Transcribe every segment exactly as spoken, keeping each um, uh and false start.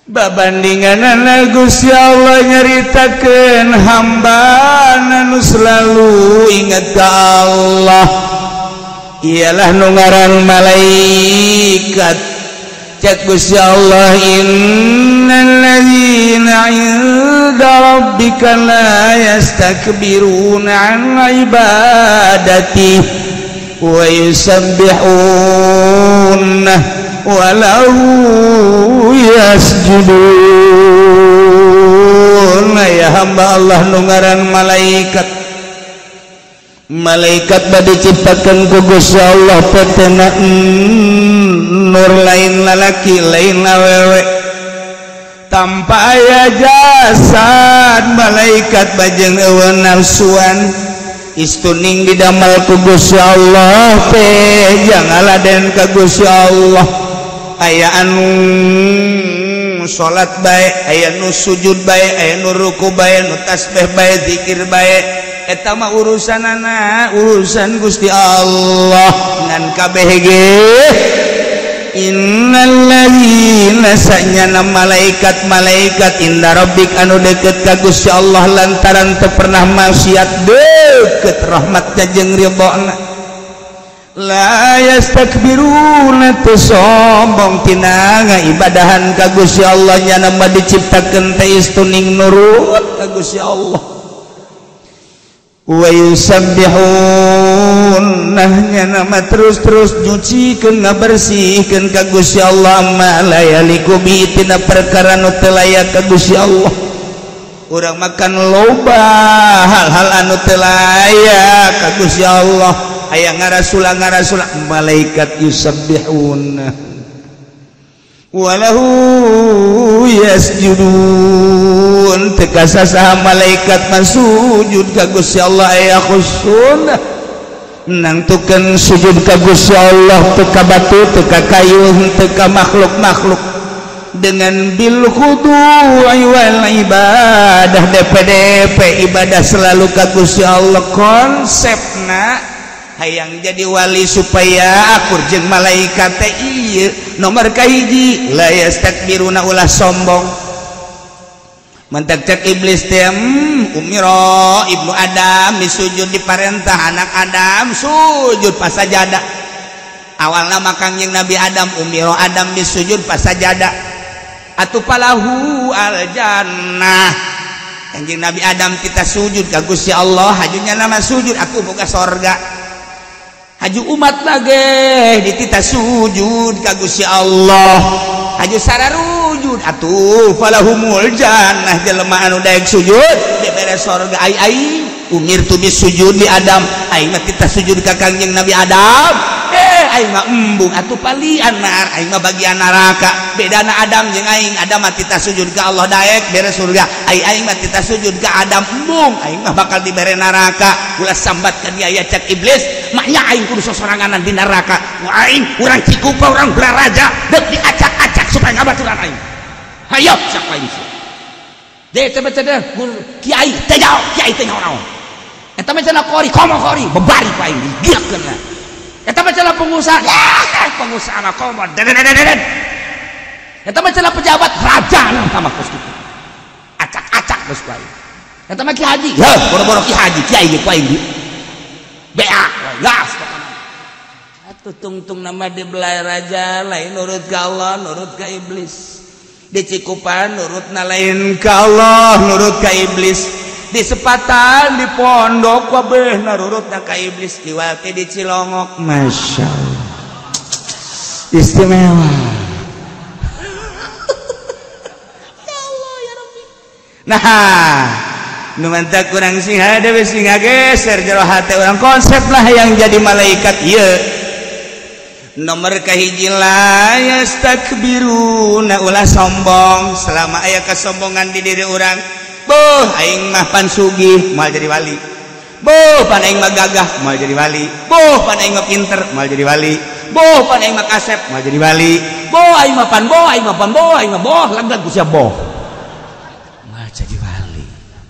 babandinganana Gusti Allah nyaritakeun hamba anu selalu ingat ka Allah ialah nu ngaran malaikat. Cek Gusti Allah innal ladzina 'inda rabbika la yastakbiruna 'an ibadati wa yusabbihuna wa lahu yasjudun. Ya hamba Allah nu ngaran malaikat. Malaikat bade ciptakeun ku Gusti Allah petena nur lain lalaki lain awewe tanpa aya jasad. Malaikat bajeng eueuh nafsuan istuning didamal ku Gusti Allah teh jangan laden ka Gusti Allah. Aya anu salat bae, aya nu sujud bae, aya nu ruku bae, nu tasbih bae, zikir bae, eta mah urusanana urusan Gusti Allah ngan kabeh ge. Innal ladzina sanyana malaikat-malaikat inda rabbik anu deukeut ka Gusti Allah lantaran teu pernah maksiat deukeut rahmatna jeung ridhona. La yastakbiruna tu sombong tina ngaibadahan ka Gusti Allah nya mah diciptakeun teh istuning nurut ka Gusti Allah. Wa yusabbihun nahnya nama terus-terus nyucikeun ngabersihkeun ka Gusti Allah ma la yaliku bi tina perkara nu teu layak ka Gusti Allah. Urang makan loba hal-hal anu teu layak ka Gusti Allah. Aya ngarasula ngarasula malaikat yusabbihun wa lahu yasjudun. Teka sasaha malaikat masujud ka Gusti Allah aya khusyuk nangtukeun sujud ka Gusti Allah teu ka batu teu ka kayu teu ka makhluk-makhluk dengan bil khudu'i wal ibadah. D P D P ibadah selalu ka Gusti Allah. Konsepna hayang jadi wali supaya akur jeung malaikat teh ieu nomor kahiji la yastakbiruna ulah sombong. Mentak cek iblis teh umiro ibnu Adam disujud diparentah anak Adam sujud pas sajadah. Awalna makang jeung Nabi Adam umiro Adam disujud pas sajadah atuh palahu al jannah. Kanjeng Nabi Adam kita sujud ka Gusti Allah hajunya nama sujud aku boga sorga. Haju umat lagi ditita sujud ka Gusti Allah haju sararujud atuh falahumul jannah. Jelema anu daek sujud dibere sorga. Ai ai umir tu bisujud di Adam aing mah tita sujud ka Kangjeng Nabi Adam eh aing mah embung atuh palian nar aing mah bagian neraka. Bedana Adam jeung aing Adam mah tita sujud ka Allah daek bere surga. Ai aing mah tita sujud ka Adam embung aing mah bakal dibere neraka. Ulah sambat ka dia aya cek iblis maknya aing kudu sosoranganan di neraka. Aing urang cikupa urang blaraja deuk diacak-acak supaya ngabaturan aing. Hayo siapa aing sih? Deh teh teh kiai teh jauh kiai teh naon. Eta mah cenah kori komo kori bebari ku aing digieukeun. Eta mah cenah pengusaha ya pengusaha mah komo deden. Eta mah cenah pejabat raja nah tambah kos kitu. Acak-acak geus ku aing. Eta mah ki haji heuh boro-boro ki haji kiai ge ku aing. B A gas atuh tungtung nama dibelai raja lain nurut ka Allah nurut ka iblis. Di Cikupan nurut na lain ka Allah nurut ka iblis. Di Sepatan di pondok kabeh nurut na ka iblis. Kiwati di Cilongok masya Allah istimewa. Ya Allah ya Rabbi. Nah numantak kurang singa dewe singa geser jero hati orang konsep lah yang jadi malaikat ieu. Nomor kahiji la yastakbiruna ulah sombong. Selama aya kesombongan di diri orang boh aing mah pan sugih moal jadi wali. Boh pan aing mah gagah moal jadi wali. Boh pan aing mah pinter moal jadi wali. Boh pan aing mah kasep moal jadi wali. Boh aing mah pan boh aing mah pan boh aing mah boh lagad ku sia boh moal jadi wali.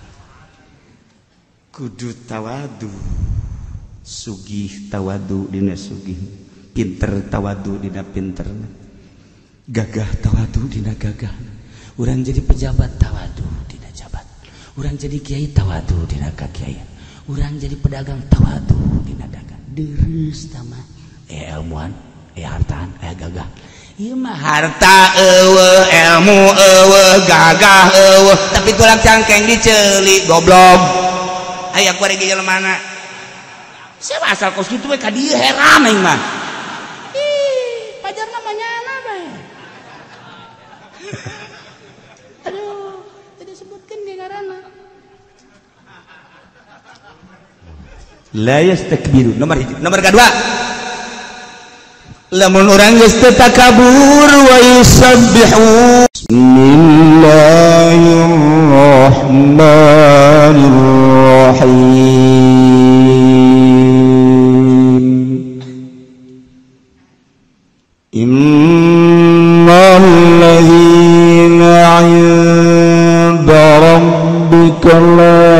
Kudu tawadu sugih tawadu dina sugih pinter tawadu dina pinter gagah tawadu dina gagah urang jadi pejabat tawadu dina jabat, urang jadi kiai tawadu dina kakiaian, urang jadi pedagang tawadu dina dagang. Deres tama eh ilmuwan, eh hartaan, eh gagah. Ieu mah harta eueuh, ilmu eueuh, gagah eueuh, tapi tulang cangkeng diceuli goblok. Aya ku regi jelema siapa asal kos kitu we ka dieu heran aing mah. Ih, pajar namanya ana bae. Aduh, tadi sebutkeun ge ngaranna. La yastakbiru. Nomor hiji, nomor kedua. Lamun urang geus teu takabur wa yusabbihu. Bismillahirrahmanirrahim. Innal ladzina 'inda rabbika la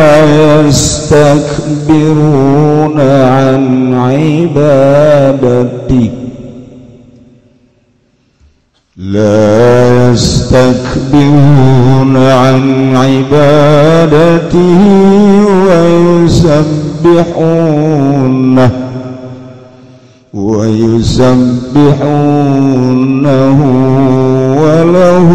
yastakbiruna 'an 'ibadatihi la yastakbiruna 'an 'ibadatihi wa yusabbihuna wa yusabbihunahu wa lahu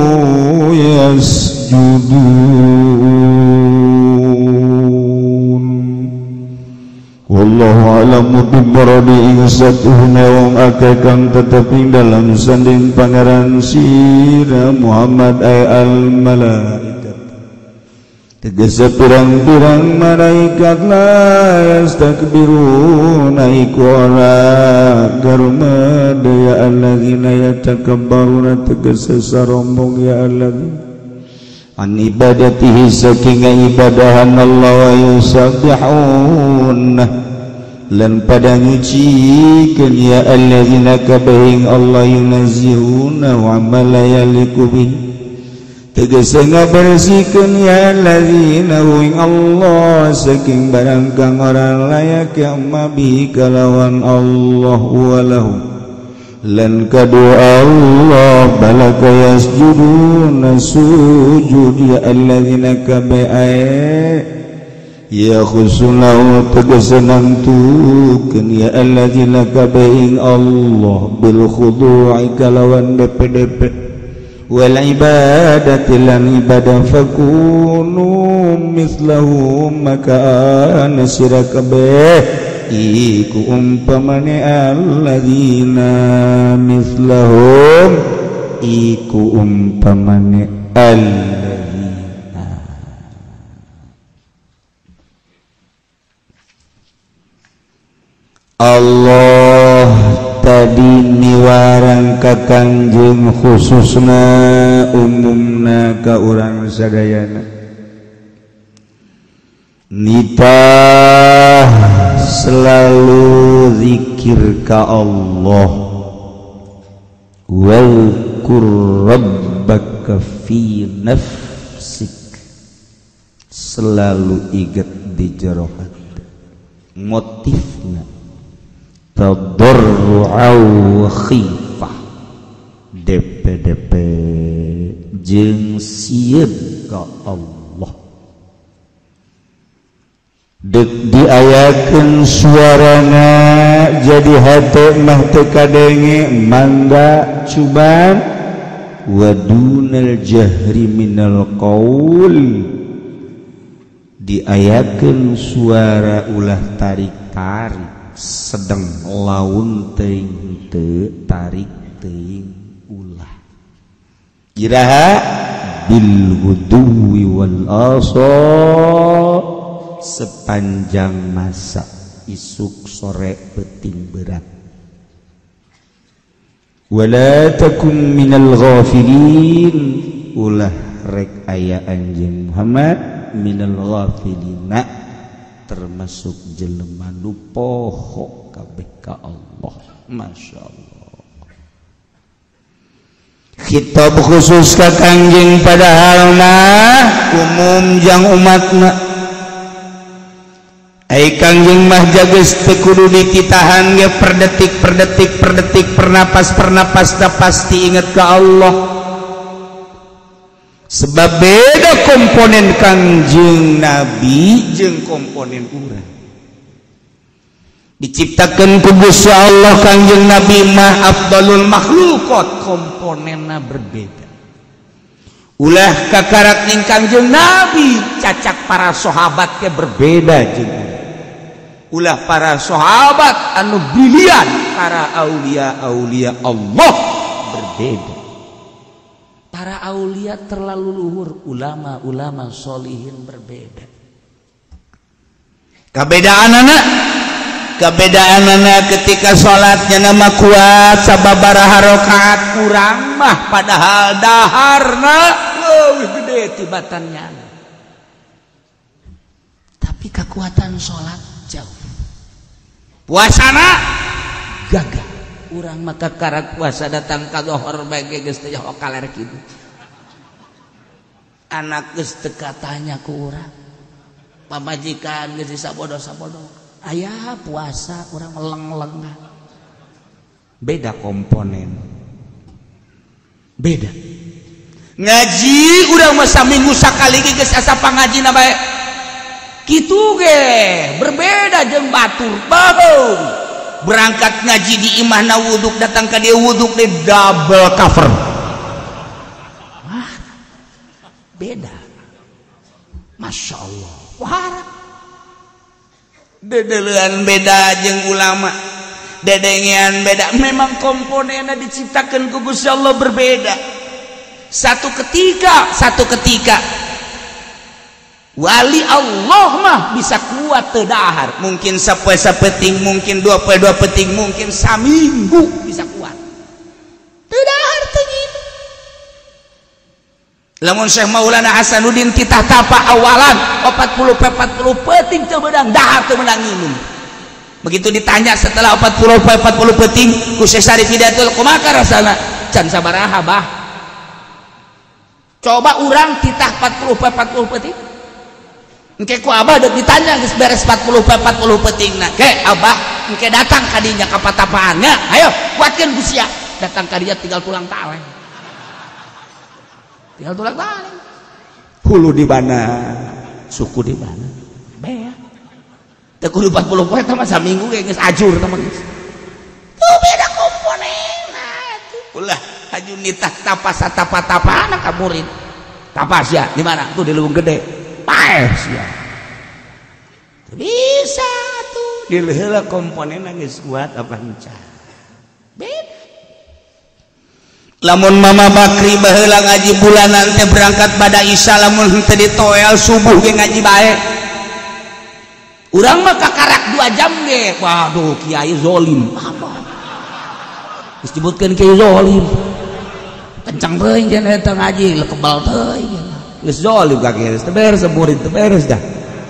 yasjudun. Wallahu a'lamu bimaradi insatuhuna wong akeh kang tetep ing dalam sanding pangeran sira Muhammad ay al malaikat tegese pirang-pirang malaikat la yastakbiruna iku ora garumade ya alladzina yatakabbaruna tegese sarombong ya alladzina an ibadatihi saking ibadahan Allah wa yusabbihuna lan pada nyucikeun ya alladzina kabehing Allah yunazihuna wa malayaliku bihi tegese ngabersihkeun ya alladzina ing Allah saking barang kang ora layak ya mabi kalawan Allah walahu lan kadu Allah balaka yasjuduna sujud ya alladzina kabe'ai ya khusunau tegese nangtukeun ya alladzina kabe'ing Allah bil khudu'i kalawan D P D P wal ibadati lan ibadah fakunu mislahum maka ana sira kabeh iku umpamane alladzina mislahum iku umpamane alladzina. Allah tadi niwarang ka Kangjeng khususna umumna ka urang sadayana nitah selalu zikir ka Allah walkur rabbaka fi nafsik selalu ingat di jero hati motifna tadarru'au wa khifah D P D P jeung sieun ka Allah dek diayakeun suarana jadi hate mah teu kadenge mangga cuban wa dunal jahri minal qaul diayakeun suara ulah tarik-tarik sedeng laun teuing teu tarik teuing ulah iraha bil ghudwi wal asal sepanjang masa isuk sore peting berat wala takun minal ghafilin ulah rek aya anjeun Muhammad minal ghafilina termasuk jelema nu poho kabeh ka Allah. Masya Allah. Khitab khusus ka Kangjeng padahal mah umum jang umatna. Ai Kangjeng mah jageus teu kudu dititahan ge per detik per detik per detik per napas per napas da pasti inget ka Allah. sebab beda komponen Kangjeng Nabi jeung komponen urang. Diciptakan ku Gusti Allah Kangjeng Nabi mah afdalul makhlukot, komponenna berbeda. Ulah kakarak ning Kangjeng Nabi cacak para sahabat ke berbeda jeung ulah para sahabat anu brilian para aulia-aulia Allah berbeda. Para aulia terlalu luhur, ulama-ulama solihin berbeda. Kabedaanana Kebedaanana ketika sholatnya nama kuat sababaraha rakaat kurang mah padahal daharna leuwih gede tibatannya. Tapi kekuatan sholat jauh. Puasana gagah. Urang maka karak puasa datang ka zuhur bage geus teh okaler kitu. Anak geus teu katanya ku urang. Pamajikan geus sabodo-sabodo. Ayah puasa kurang meleng-leng, beda komponen, beda ngaji udah masa minggu sakali geus asa pangajina bae kitu ge berbeda jeung batur baheung berangkat ngaji di imahna wuduk datang ka dia wuduk di double cover. Wah, beda, masya Allah. Wah, dedelean beda jeung ulama, dedengean beda. Memang komponennya diciptakan ku Gusti Allah berbeda. Satu ketika, satu ketika wali Allah mah bisa kuat teu dahar. Mungkin sapoe sapeting, mungkin dua poe dua peting, mungkin saminggu bisa kuat. Teu dahar teu ngilu. Lamun Syekh Maulana Hasanuddin titah tapa awalan empat puluh empat puluh peting teu beudang dahar teu meunang minum. Begitu ditanya setelah empat puluh empat puluh peting ku Syekh Syarif Hidayatul kumaha rasana? Can sabaraha bah? Coba urang titah empat puluh empat puluh peting. Engke ku abah deuk ditanya geus beres empat puluh empat puluh petingna. Ke abah engke datang ka dinya ka patapaannya. Ayo kuatkeun ku sia. Datang ka dinya tinggal tulang taleng. Tinggal tulang taleng. Hulu di mana? Suku di mana? Bea. Teu kudu empat puluh poe teh mah saminggu ge geus ajur teh mah geus. Tuh beda komponenna tuh. Ulah haju nitah tapas tapa-tapana ka murid. Tapas ya di mana? Tuh di Leuweung Gede. Paes ya. Bisa tuh. Di heula komponenna geus kuat apa henteu. Beda. Lamun Mama Bakri baheula ngaji bulanan teh berangkat pada Isya lamun teu ditoel subuh ge ngaji bae. Urang mah kakarak dua jam ge. Waduh kiai zolim. Apa? Geus disebutkeun kiai zolim. Kencang teuing cenah eta ngaji lekebal teuing. Geus zolim ka kiai teu beres murid teu beres dah.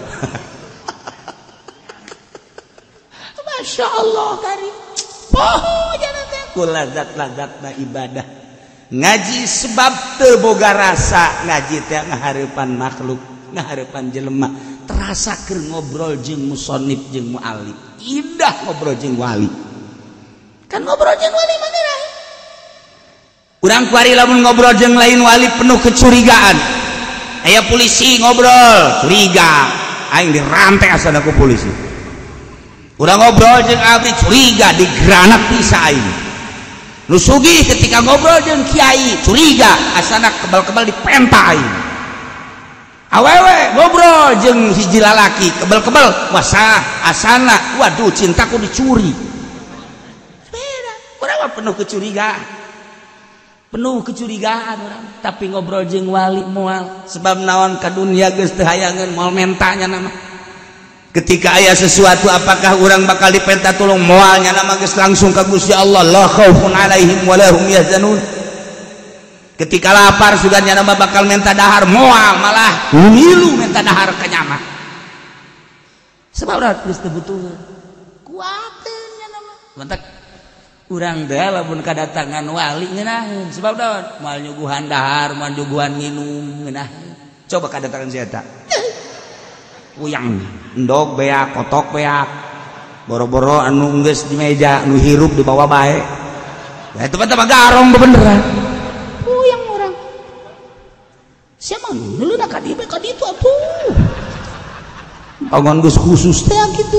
Masya Allah karim. Poho jangan teh ku lazat-lazatna ibadah. Ngaji sebab teu boga rasa ngaji teh ngahareupan makhluk, ngahareupan jelema. Terasa keur ngobrol jeung musannif jeung muallif. Indah ngobrol jeung wali. Kan ngobrol jeung wali mah rahe. Urang kuari lamun ngobrol jeung lain wali penuh kecurigaan. Aya polisi ngobrol, curiga. Aing dirantai asana ku polisi. Urang ngobrol jeung abdi curiga digeranak bisa aing. Nu sugih ketika ngobrol jeung kiai curiga asana kebal-kebal dipenta aing. Awewe ngobrol jeung hiji lalaki kebal-kebal wasa asana waduh cintaku dicuri. Beda, urang mah penuh kecurigaan. Penuh kecurigaan orang, tapi ngobrol jeung wali moal sebab naon ka dunia geus teu hayangeun moal mentanya nama. Ketika aya sesuatu apakah orang bakal dipenta tulung moalnya nama geus langsung ka Gusti Allah la khaufun alaihim wa lahum yahzanun. Ketika lapar suganya nama bakal menta dahar moal malah ngilu menta dahar ka nyama. Sebab urang geus teu butuh. Kuateun nya nama. Mantak urang teh lamun kadatangan wali ngeunaheun sebab naon moal nyuguhan dahar moal nyuguhan nginum ngeunaheun. Coba kadatangan si eta uyang endog beak kotok beak boro-boro anu geus di meja anu hirup di bawah bae ya itu mah garong beneran uyang urang siapa dulu nak kadi be kadi itu atuh pangan geus khusus teh gitu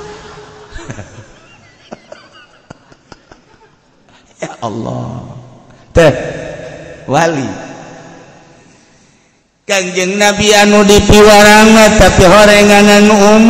ya Allah teh wali Kangjeng Nabi anu dipiwarangna tapi horenganan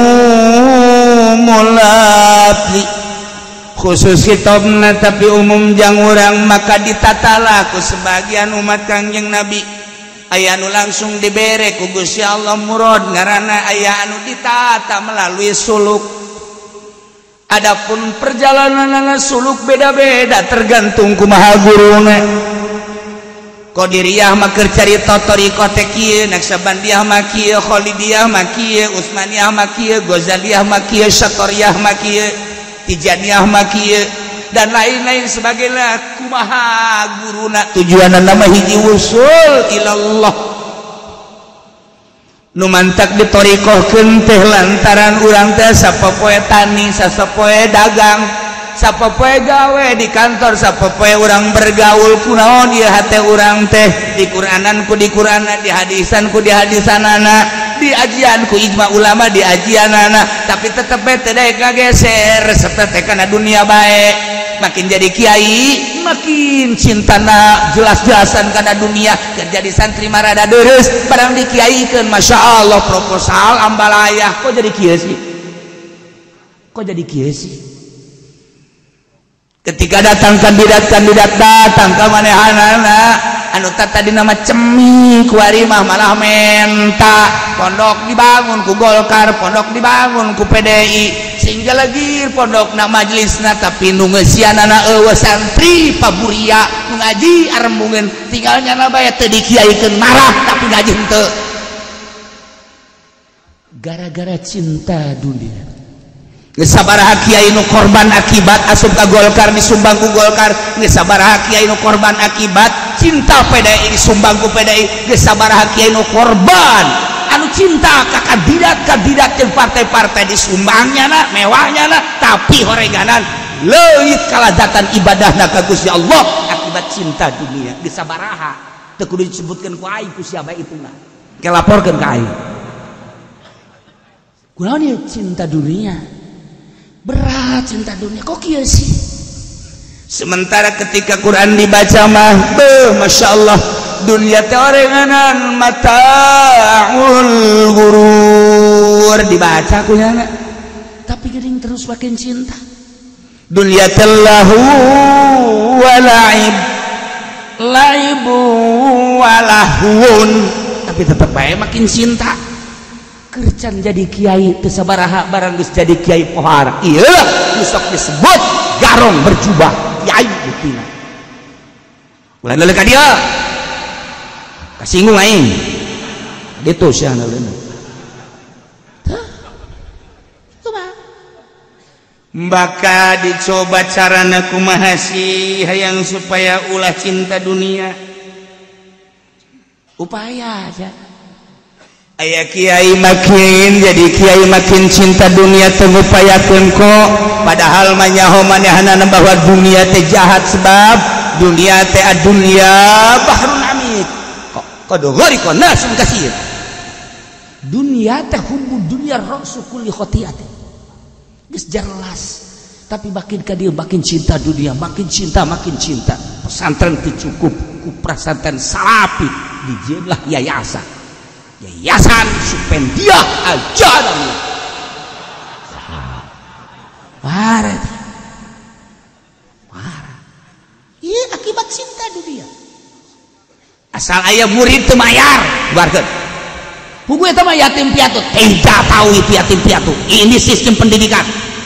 umum lafzi khusus kitabna tapi umum jang urang maka ditatala ku sebagian umat Kangjeng Nabi aya anu langsung dibere ku Gusti Allah murad ngaranna aya anu ditata melalui suluk. Adapun perjalanan suluk beda-beda tergantung kumaha guruna. Qadiriyah mah keur carita tariqah teh kieu, Naqsabandiyah mah kieu, Khalidiyah mah kieu, Utsmaniyah mah kieu, Ghazaliyah mah kieu, Syatariyah mah kieu, Tijaniyah mah kieu dan lain-lain sebagainya. Kumaha guruna tujuanna mah hiji wusul ilallah. Nu mantak ditoriqohkeun teh lantaran urang teh sapopoe tani, sapopoe dagang, sapopoe gawe di kantor, sapopoe urang bergaul kunaon ieu hate urang teh di Quranan ku di Qur'anna, di hadisan ku di hadisanana, di ajian ku ijma ulama di ajianana, tapi tetep teh daek kageser serta teh kana dunia bae. Makin jadi kiai makin cintana jelas-jelasan karena dunia jadi santri marada deres barang dikiaikeun masya Allah proposal ambalayah kok jadi kieu sih kok jadi kieu sih ketika datang kandidat-kandidat datang ke manehanana anu tadi nama cemi kuari mah malah menta pondok dibangun ku Golkar pondok dibangun ku P D I sehingga lagi pondok na majelisna tapi nu ngeusianana eueuh santri paburia nu ngaji arembungeun tinggalnya na bae teu dikiaikeun marah tapi ngaji henteu gara-gara cinta dunia. Geus sabaraha kiai nu korban akibat asup ka Golkar disumbang ku Golkar, geus sabaraha kiai nu korban akibat cinta P D I disumbang ku P D I, geus sabaraha kiai nu korban anu cinta ka kandidat-kandidat jeung partai-partai disumbangnya na mewahnya na tapi horeganan leuwih kalazatan ibadahna ka Gusti Allah akibat cinta dunia. Geus sabaraha teu kudu disebutkeun ku aing ku siapa ituna ke laporkeun ka aing kunaon ieu cinta dunia berat cinta dunia kok kieu sih. Sementara ketika Quran dibaca mah beuh masya Allah dunia teh orenganan mataul gurur dibaca kunyana tapi geuning terus makin cinta. Dunia tellahu wa laib laibu wa lahun tapi tetep bae makin cinta. Kercan jadi kiai teu sabaraha barang geus jadi kiai pohara ieu geus sok disebut garong berjubah kiai buktina ulah leuleuh ka dieu kasinggung aing ditu sia leuleuh tah kumaha maka dicoba carana kumaha sih hayang supaya ulah cinta dunia upaya aja. Aya kiai makin jadi kiai makin cinta dunia tengupayakeun kok padahal mah nyaho manehanana bahwa dunia teh jahat sebab dunia teh adunya bahrun amik kok kodo ghariko nasun kasir dunia teh hubbu dunia rasul kulli khotiatin geus jelas tapi makin ka dieu makin cinta dunia makin cinta makin cinta pesantren teu cukup ku pesantren salapi dijieunlah yayasan Yayasan Supendiah Al-Jadami marah marah iya akibat cinta dunia asal ayah murid teu mayar buarkeun pugu eta mah yatim piatu tidak tahu itu yatim piatu ini sistem pendidikan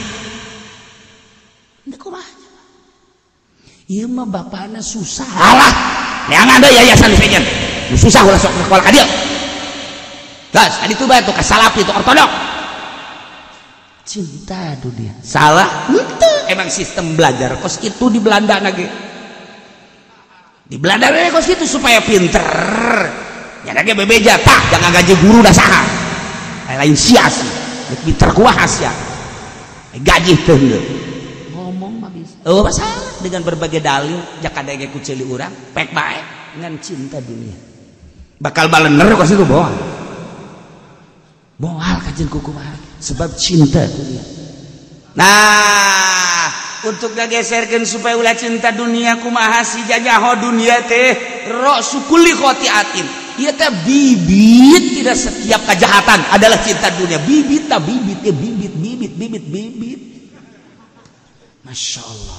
ini kumaha ieu mah bapana susah alah neangan ada yayasan sejen susah ulah sok sekolah ka dieu gas adi tuh batu kasalapi itu ortodok cinta dunia salah itu emang sistem belajar kos itu di Belanda lagi di Belanda lagi kos itu supaya pinter ya lagi bebeja tak jangan gaji guru dah saha lain sias pinter kuahas ya gaji tuh ngomong mah bisa oh masalah dengan berbagai dalil jak ada ge ku ceuli urang pek bae dengan cinta dunia bakal balener kok situ boal boal kajian kukumaha sebab cinta dunia. Nah untuk ngageserkeun supaya ulah cinta dunia kumaha si jajaho dunia teh ro sukuli khotiatin ieu teh bibit, tidak setiap kejahatan adalah cinta dunia. Bibit ta bibit ya bibit bibit bibit bibit. Masya Allah.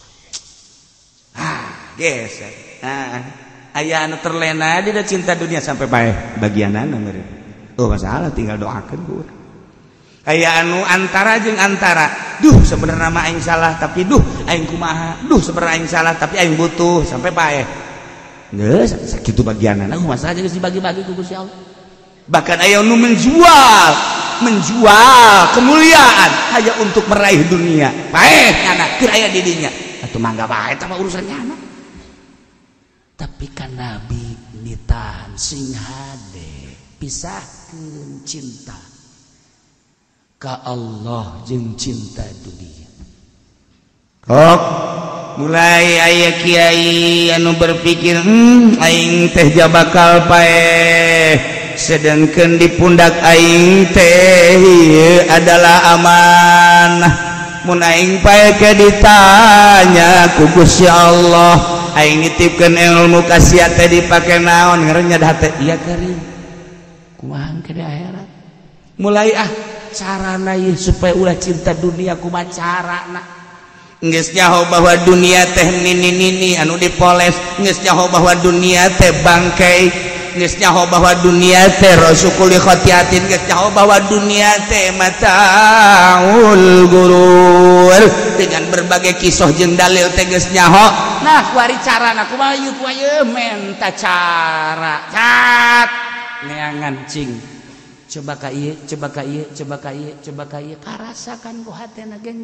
Ah, geser. Ah, aya anu terlena di cinta dunia sampai bae bagianana meureun. Oh masalah tinggal doakeun ku urang. Aya anu antara jeung antara. Duh sebenarnya mah aing salah tapi duh aing kumaha. Duh sebenarnya aing salah tapi aing butuh sampai bae. Geus sakitu bagianana masalah geus dibagi-bagi ku Gusti Allah. Bahkan aya anu menjual menjual kemuliaan hanya untuk meraih dunia. Bae nyana keur aya di dinya. Atuh mangga bae tah urusannya anak. Tapi kan Nabi nitan sing hade pisahkeun cinta ka Allah jeung cinta dunia. Kok mulai aya kiai anu berpikir hmm, aing teh bakal paeh sedangkan di pundak aing teh ieu adalah amanah. Mun aing paeh ke ditanya ku Gusti Allah aing nitipkeun ilmu ka sia teh dipake naon ngarannya dah teh ieu keuring kumaha ke di akhirat. Mulai ah carana ieu supaya ulah cinta dunia kumaha carana. Geus nyaho bahwa dunia teh nini-nini anu dipoles, geus nyaho bahwa dunia teh bangkai, geus nyaho bahwa dunia teh rasukul khotiatin, geus nyaho bahwa dunia teh mataul gurur dengan berbagai kisah jeung dalil teh geus nyaho. Nah kuari carana kumaha ieu ku ieu menta cara cat neangan cing coba ka ieu coba ka ieu coba ka ieu coba ka ieu karasakan ku hatena geng.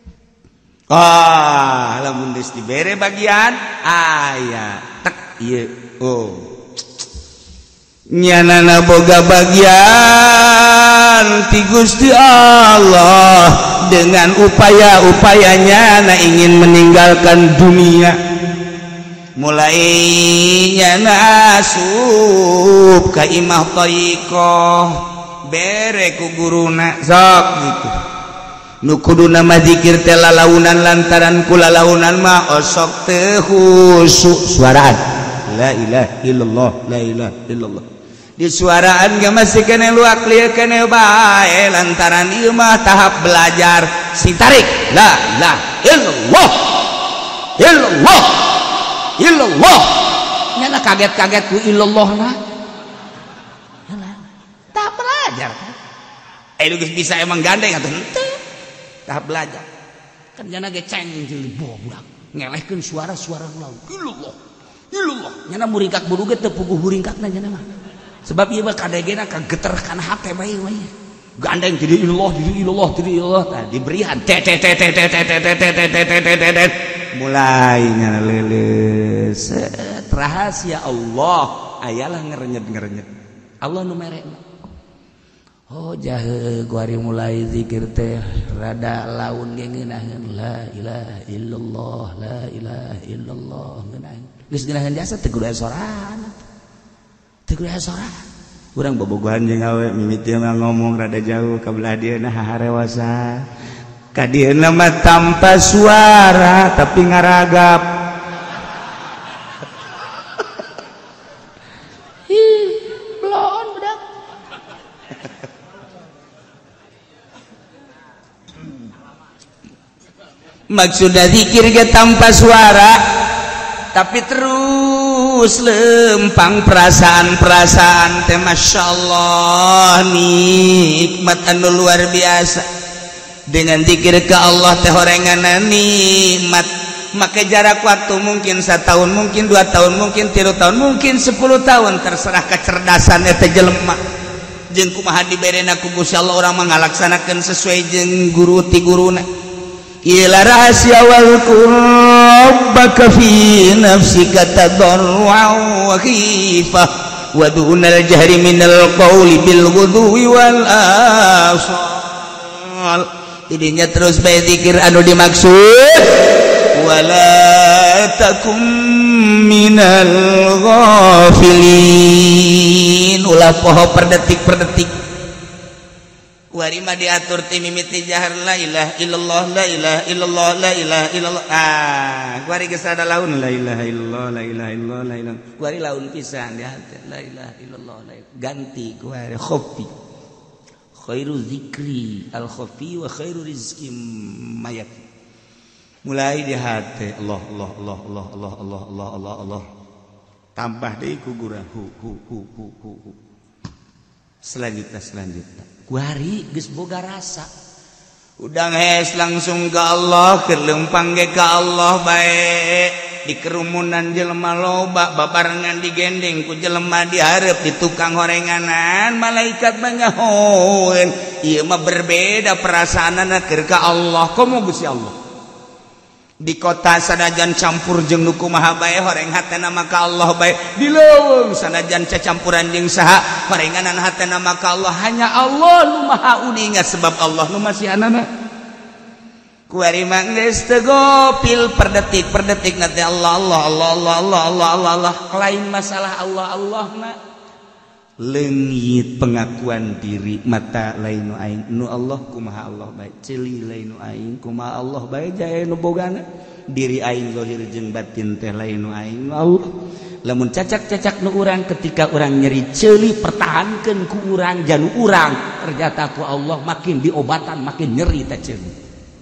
Ah, lamun geus dibere bagian aya tek ieu oh nyanana boga bagian ti Gusti Allah dengan upaya-upayanya na ingin meninggalkan dunia. Mulai nyana asup ka imah thariqah bere ku guruna sok gitu. Nu kuduna mah zikir teh lalaunan lantaran kula launan mah osok teu khusyuk suaraan la ilaha illallah la ilaha illallah di suaraan ge masih kene luak lieu kene bae lantaran ieu mah tahap belajar sing tarik la ilaha illallah illallah illallah nyana kaget-kaget ku illallah na tak belajar kan eh lu bisa emang gandeng atuh henteu tahap belajar kan jana ge ceng jeung budak ngelehkeun suara-suara laut illallah illallah nyana muringkak buru ge teu puguh muringkakna nyana mah sebab ieu mah kadegena kageter kana hate bae we gandeng jadi illallah jadi illallah jadi illallah tah diberihan tet tet tet tet tet tet mulai nyana leuleus rahasia Allah ayalah ngerenyet-ngerenyet Allah nu merena. Oh jahe kuari mulai zikir teh rada laun ge ngeunaheun la ilaha illallah la ilaha illallah ngeunaheun geus ngeunaheun jasa teu kudu sorangan teu kudu sorangan urang bobogohan jeung awe mimiti mah ngomong rada jauh ka belah dieuna haharewasa ka dieuna mah tanpa suara tapi ngaragap. Maksudnya zikir ge tanpa suara tapi terus lempang perasaan-perasaan teh masyaallah nikmat anu luar biasa dengan zikir ke Allah teh horenganna nikmat maka jarak waktu mungkin setahun mungkin dua tahun mungkin tiga tahun mungkin sepuluh tahun terserah kecerdasan eta jelema jeung kumaha diberena ku Gusti Allah urang mangalaksanakeun sesuai jeung guru ti guruna. Ila rahasia wal rabbaka fi nafsika tadarruan wa khifah wa dunal jahri minal qawli bil ghudwi wal asal. Idinya terus bae zikir anu dimaksud wala takum minal ghafilin. Ulah poho per detik per detik. Kuari mah diatur ti mimiti jahar la ilaha illallah la ilaha illallah la ilaha illallah. Ah, kuari geus ada laun la ilaha illallah la ilaha illallah la ilaha. Kuari laun pisan di hati la ilaha illallah la ilaha. Ganti kuari khafi. Khairu zikri al khafi wa khairu rizqi mayat. Mulai di hati Allah Allah Allah Allah Allah Allah Allah Allah Allah. Tambah deui ku gurang hu hu hu hu hu. Selanjutnya selanjutnya. Kuari geus boga rasa. Udang hes langsung ke Allah, kelempang ge ka Allah bae. Di kerumunan jelema loba babarengan digendeng ku jelema dihareup di tukang horenganan, malaikat banyahoeun. Ieu mah berbeda perasaanna keur ka Allah. Komo Gusti Allah. Di kota sanajan campur jeung nu kumaha bae horeng hatena maka Allah bae. Di leuweung sanajan cacampuran jeung saha horenganan hatena maka Allah. Hanya Allah nu maha uningat sebab Allah nu masihanana. Kuari mah geus teu gopil per detik per detik na teh Allah Allah Allah Allah Allah Allah Allah Allah. Lain masalah Allah Allah na leungit pengakuan diri mata lain nu aing nu Allah kumaha Allah bae ceuli lain nu aing kumaha Allah bae jae nu bogana diri aing zahir jeung batin teh lain nu aing Allah. Lamun cacak-cacak nu urang ketika urang nyeri ceuli pertahankeun ku urang janu urang ternyata ku Allah makin diobatan makin nyeri teh ceuli.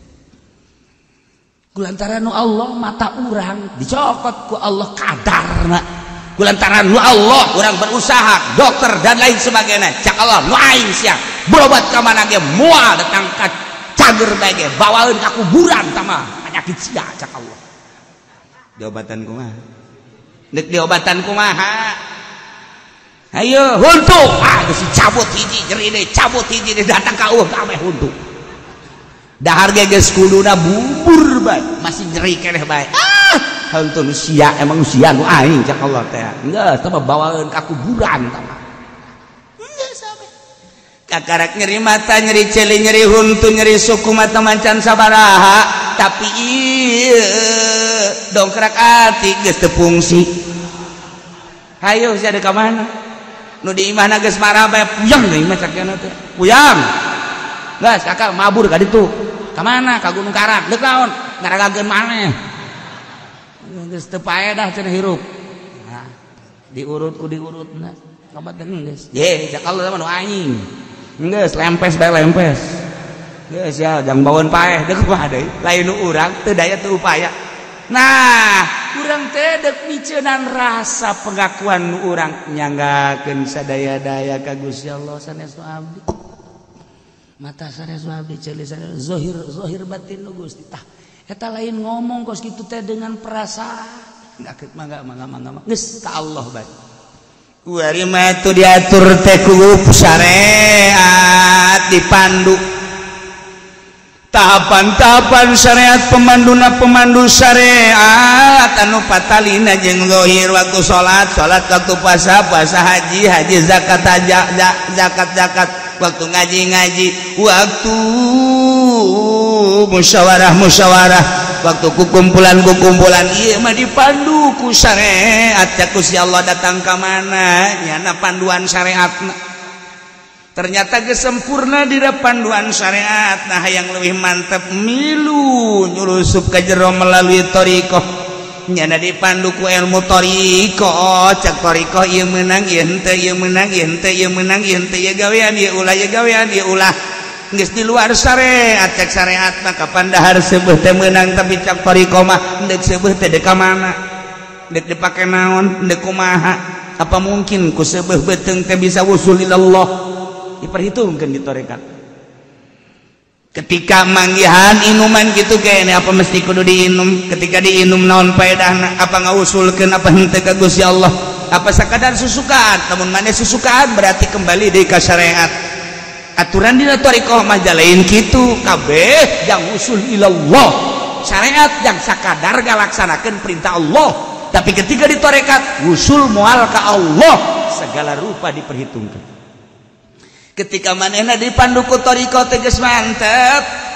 Kulantaran nu Allah mata urang dicokot ku Allah kadarna. Kulantaran nu Allah urang berusaha dokter dan lain sebagainya cak Allah nu aing sia berobat ka mana ge moal datang ka cager bae ge bawaeun ka kuburan tama penyakit sia cak Allah. Diobatan kumaha? Deuk diobatan kumaha? Hayo huntu ah geus cabut hiji nyeri deui cabut hiji deui datang ka eueuh kabeh huntu. Dahar ge geus kuluna bubur bae masih nyeri keneh bae. Hantu nu sia emang sia nu aing cak Allah teh. Geus teh bawaeun ka kuburan tah. Geus sampe. Kakarak nyeri mata, nyeri ceuli, nyeri huntu, nyeri suku mata mancan sabaraha, tapi ieu dongkrak ati geus teu fungsi. Hayo sia ka mana? Nu di imahna geus marah bae puyang deui mah sakieu teh. Puyang. Geus kakak mabur ka ditu. Ka mana? Ka Gunung Karak. Deuk naon? Ngaragageun maneh. Geus teu paedah cenah hirup. Nah, diurut ku diurutna. Kabaten geus. Ye, cak Allah mah nu aing. Geus lempes bae lempes. Geus ya jang baweun paeh deuk kumaha deui? Lain nu urang teu daya teu upaya. Nah, urang teh deuk miceunan rasa pengakuan nu urang nyanggakeun sadaya-daya ka Gusti Allah sanes nu abdi. Mata sanes nu abdi ceuli sanes zahir zahir batin nu Gusti tah. Eta lain ngomong kos kitu teh dengan perasaan. Enggak mangga mangga mangga geus ka Allah bae. Kuari mah tu diatur teh ku syariat dipandu. Tahapan-tahapan syariat pemanduna pemandu syariat anu patalina jeung zahir waktu salat salat waktu puasa puasa haji haji zakat zakat zakat waktu ngaji ngaji waktu musyawarah musyawarah waktu kukumpulan kukumpulan ieu mah dipandu ku syariat cak Gusti Allah datang ka mana nyana panduan syariatna. Ternyata gesempurna di panduan syariat. Nah yang lebih mantap milu nyurusup ka jero melalui thariqah nyana dipandu ku ilmu thariqah cak thariqah ieu meunang ieu henteu ieu meunang ieu henteu ieu meunang ieu henteu ieu gawean ieu ulah ieu gawean ieu ulah geus di luar syariat cak syariat mah kapan dahar seueuh teh meunang tapi cak thariqah mah deuk seueuh teh deuk ka mana deuk dipake naon deuk kumaha apa mungkin ku seueuh beuteung teh bisa wusul ilallah diperhitungkan di tarekat. Ketika manggihan inuman gitu kayaknya apa mesti kudu diinum, ketika diinum naon faedahna apa ngausulkeun apa henteu ka Gusti Allah apa sakadar susukaan namun maneh susukaan berarti kembali deui ka syariat. Aturan dina thariqah mah jalain kitu kabeh jang usul ilallah syariat jang sakadar galaksanakeun perintah Allah tapi ketika di tarekat usul moal ka Allah segala rupa diperhitungkan. Ketika manehna dipandu ku thariqah teh geus mantep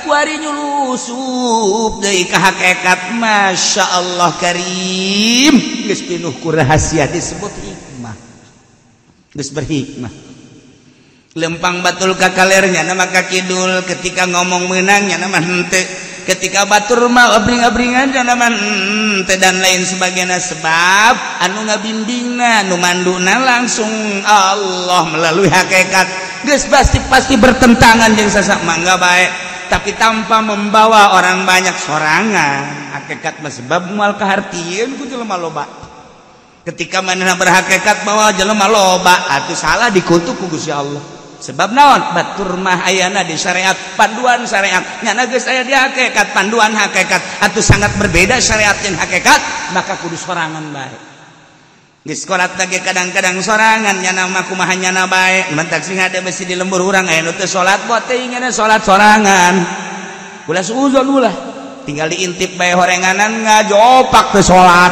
kuari nyulusup deui ka hakikat. Masya Allah karim, geus pinuh ku rahasia disebut hikmah, geus berhikmah. Lempang batul ka kalernya nama ka kidul, ketika ngomong meunangnya nama henteu, ketika batur mah abring-abringan nama henteu dan lain sebagainya. Sebab anu ngabimbingna anu manduna langsung Allah melalui hakikat. Geus pasti pasti bertentangan jeung sasak mangga bae, tapi tanpa membawa orang banyak sorangan. Hakikat mah sebab moal kahartieun ku jelema loba. Ketika manehna berhakikat bahwa jelema loba, atuh salah dikutuk ku Gusti Allah. Sebab naon? Batur mah ayana di syariat, panduan syariat. Nyana geus aya di hakikat, panduan hakikat. Atuh sangat berbeda syariat jeung hakikat, maka kudu sorangan bae. Geus salat lagi kadang-kadang sorangan nyana mah kumaha nyana bae. Mentak sing ada besi di lembur urang aya nu teu salat, buat teh ingina salat sorangan. Ulah suuzon ulah. Tinggal diintip bae horenganan ngajopak teu salat.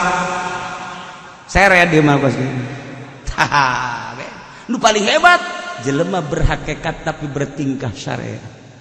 Sere di mah kos. Tah, nu paling hebat jelema berhakikat tapi bertingkah syariat.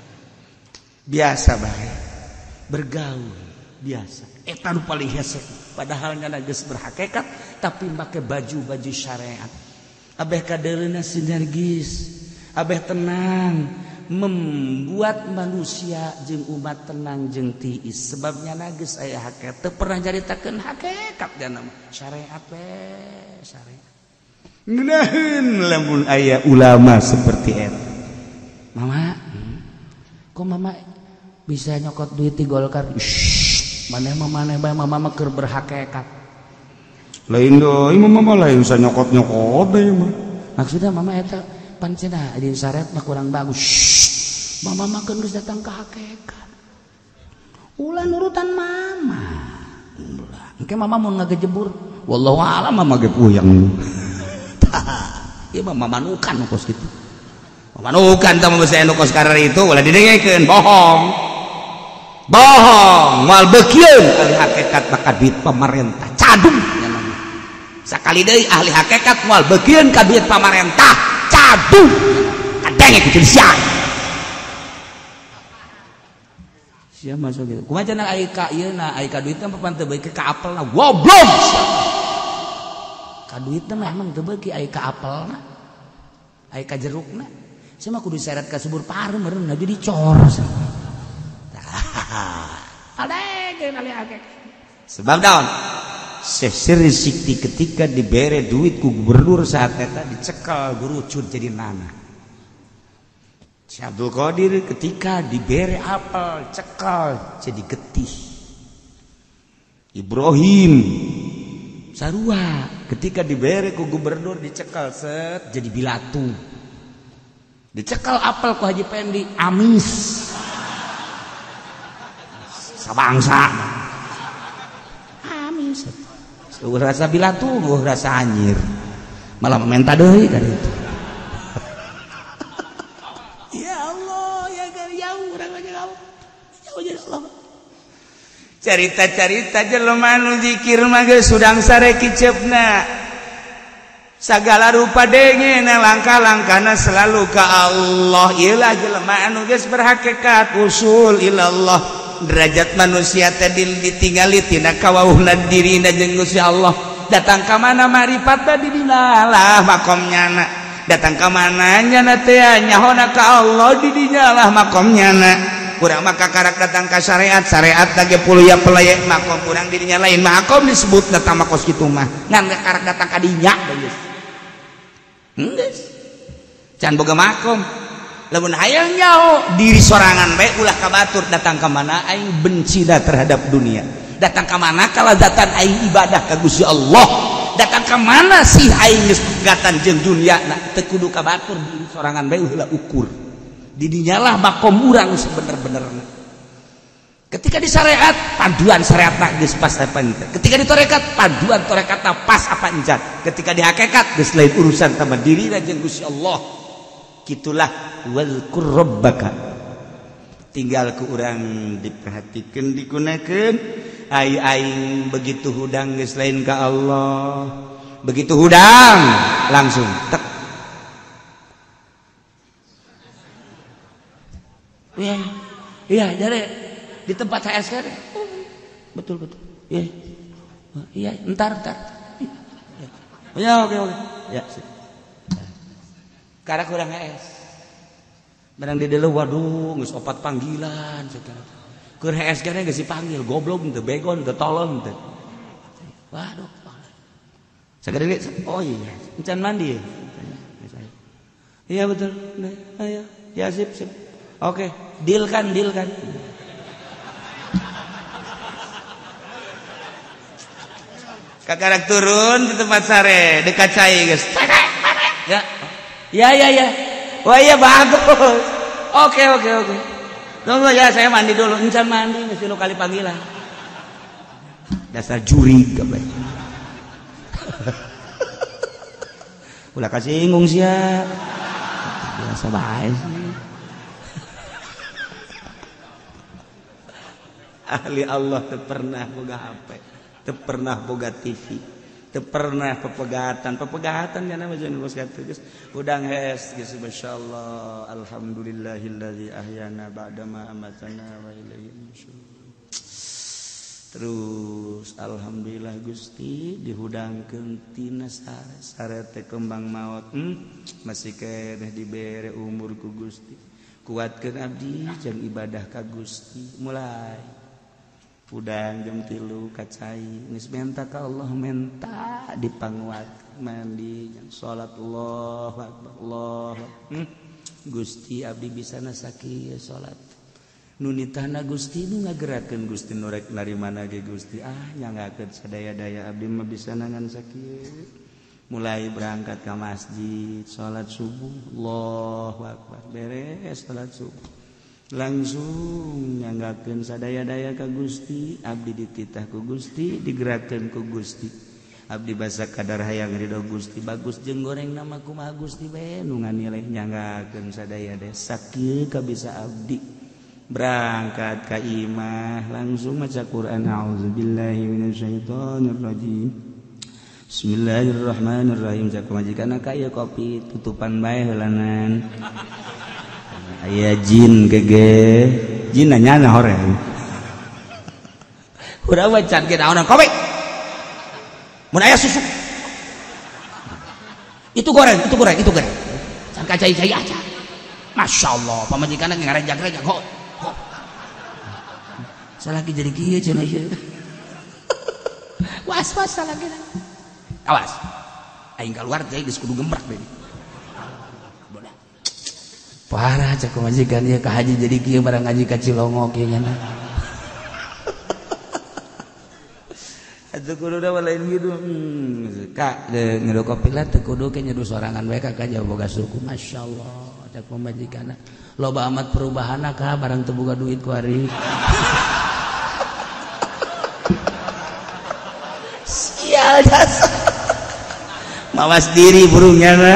Biasa bae. Bergaul biasa. Eta nu paling hese. Padahal nyana geus berhakikat tapi make baju-baju syariat. Abeh kadeulina sinergis, abeh tenang, membuat manusia jeung umat tenang jeung tiis. Sebab nyana geus aya hakikat, teu pernah nyaritakeun hakikat dana syariat we, syariat. Ngeunaheun lamun aya ulama seperti eta. Mama, kok mama bisa nyokot duit di Golkar? Maneh mah maneh bae mama mah keur berhakikat. Lain deui mama lain sa nyokot-nyokot deui mah. Maksudna mama eta pancena di syariat mah kurang bagus. Mama mah keur geus datang ka hakikat. Ulah nurutan mama. Ulah. Engke mama mun ngagejebur, wallahu a'lam mama ge puyeng. Ieu mah mamanukan kos kitu. Mamanukan tah mah basa anu kos karar itu ulah didengekeun bohong. Bohong, moal beukieun ahli hakikat maka duit pemerintah cadung nyaman. Sakali deui ahli hakikat moal beukieun ka duit pemerintah cadung. Kadenge kitu sia. Sia masuk gitu. Kumaha cenah ai ka ieu na ai ka duit teh panteu beuki ka apelna. Goblok. Ka duit teh emang teu beuki ai ka apelna. Ai ka jerukna. Sia mah kudu seret ka subur pareum meureun jadi dicor. Sebab daun Syekh Sirri Sikti ketika dibere duit ku gubernur saat eta dicekal gurucut jadi nana. Syekh Abdul Qadir ketika dibere apel cekal jadi getih. Ibrahim sarua ketika dibere ku gubernur dicekal set jadi bilatu. Dicekal apel ku Haji Pendi amis. Sabangsa amis eueuh rasa bilatu eueuh rasa anjir malah mementa deui ka ditu. Ya Allah ya jauh urang aja jauh jauh ya Allah. Carita-carita jelema nu zikir mah geus sudang sare kiceupna sagala rupa dengena langkah-langkahna selalu ka Allah. Ieu lah jelema anu geus berhakikat usul ilallah. Derajat manusia tadi ditinggali tina kawauhna dirina jeung Gusti Allah. Datang ka mana marifat tadi dinalah makomnyana. Datang ka mana nyana teh nyahona ka Allah di dinyalah makomnyana. Urang mah kakarak datang ka syariat, syariat lage puluya pelaya makom urang di dinya lain makom disebut datang makos kitu mah. Ngan kakarak datang ka dinya geus. Geus. Can boga makom. Lamun hayang nyao diri sorangan bae ulah ka batur datang ka mana aing bencina terhadap dunia. Datang ka mana kalazatan aing ibadah ka Gusti Allah. Datang ka mana sih aing geus pegatan jeung dunia na teu kudu ka batur diri sorangan bae ulah ukur. Di dinyalah makom urang sebener-benerna. Ketika di syariat paduan syariatna geus pas apa entet. Ketika di tarekat paduan tarekatna pas apa enjat. Ketika di hakikat geus lain urusan sama dirina jeung Gusti Allah. Kitulah wazkur rabbaka. Tinggal ku urang diperhatikeun digunakeun ai aing begitu hudang geus lain ka Allah. Begitu hudang langsung tek. Ya, Iya, jadi di tempat H S kan. Oh, betul betul. Iya. Iya, entar entar. Ya, oke oke. Ya, sip. Karena kurang H S. Barang di dulu waduh geus opat panggilan sekarang. Keur H S kana geus dipanggil goblok teu begon teu tolong teu. Waduh. Sagede oh iya, encan mandi ya. Iya betul. Nah, ya, ya sip sip. Oke, deal kan, deal kan. Kakarak turun di tempat sare dekat cai guys. Ya, ya ya ya. Wah iya bagus. Oke oke oke. Tunggu ya saya mandi dulu. Encan mandi mesti lo kali panggilan. Dasar juri kabeh. Ulah kasinggung sia. Biasa bae sih. Ahli Allah teu pernah boga H P. Teu pernah boga T V, teu pernah pepegatan, pepegatan kana mah jeung bos kata geus udang hes geus masyaallah alhamdulillahilladzi ahyana ba'da ma amatana wa ilaihi nusyur. Terus alhamdulillah Gusti dihudangkeun tina sare sare teh kembang maot hmm, masih keneh dibere umur ku Gusti kuatkeun abdi jeung ibadah ka Gusti mulai udang jam tilu kacai geus menta ka Allah menta dipanguat mandi salat Allahu akbar Allah hmm. Gusti abdi bisana sakieu salat nu nitahna Gusti nu ngagerakeun Gusti nu rek narimana ge Gusti ah nyangakeun sadaya-daya abdi mah bisana ngan sakieu mulai berangkat ka masjid salat subuh Allahu akbar beres salat subuh langsung nyanggakeun sadaya-daya ka Gusti abdi dititah ku Gusti digerakkeun ku Gusti abdi basa kadar hayang ridho Gusti bagus jeung goreng nama kumaha Gusti bae nu nganileh nyanggakeun sadaya-daya sakieu kabisa abdi berangkat ka imah langsung maca Quran auzubillahi minasyaitonir rajim bismillahirrahmanirrahim cak majikanna ka ieu kopi tutupan bae heulanan aya jin gege jin nanyana horeng udah wacan ke naonan kopi mun aya susu itu goreng itu goreng itu goreng can kacai-cai aja masyaallah pamajikanna ngarejak-rejak kok kok salaki jadi kieu cenah ieu was-was salaki awas aing keluar teh geus kudu gembrek deui parah cak majikan ieu ka haji jadi kieu barang ngaji ka Cilongo kieu nya. Atuh kudu da lain kitu. Ka ngedo kopi lah teu kudu ke nyedu sorangan bae ka jauh boga suku masyaallah cak majikanna. Loba amat perubahanna ka barang teu boga duit ku ari. Sial jasa. Mawas diri burungnya na.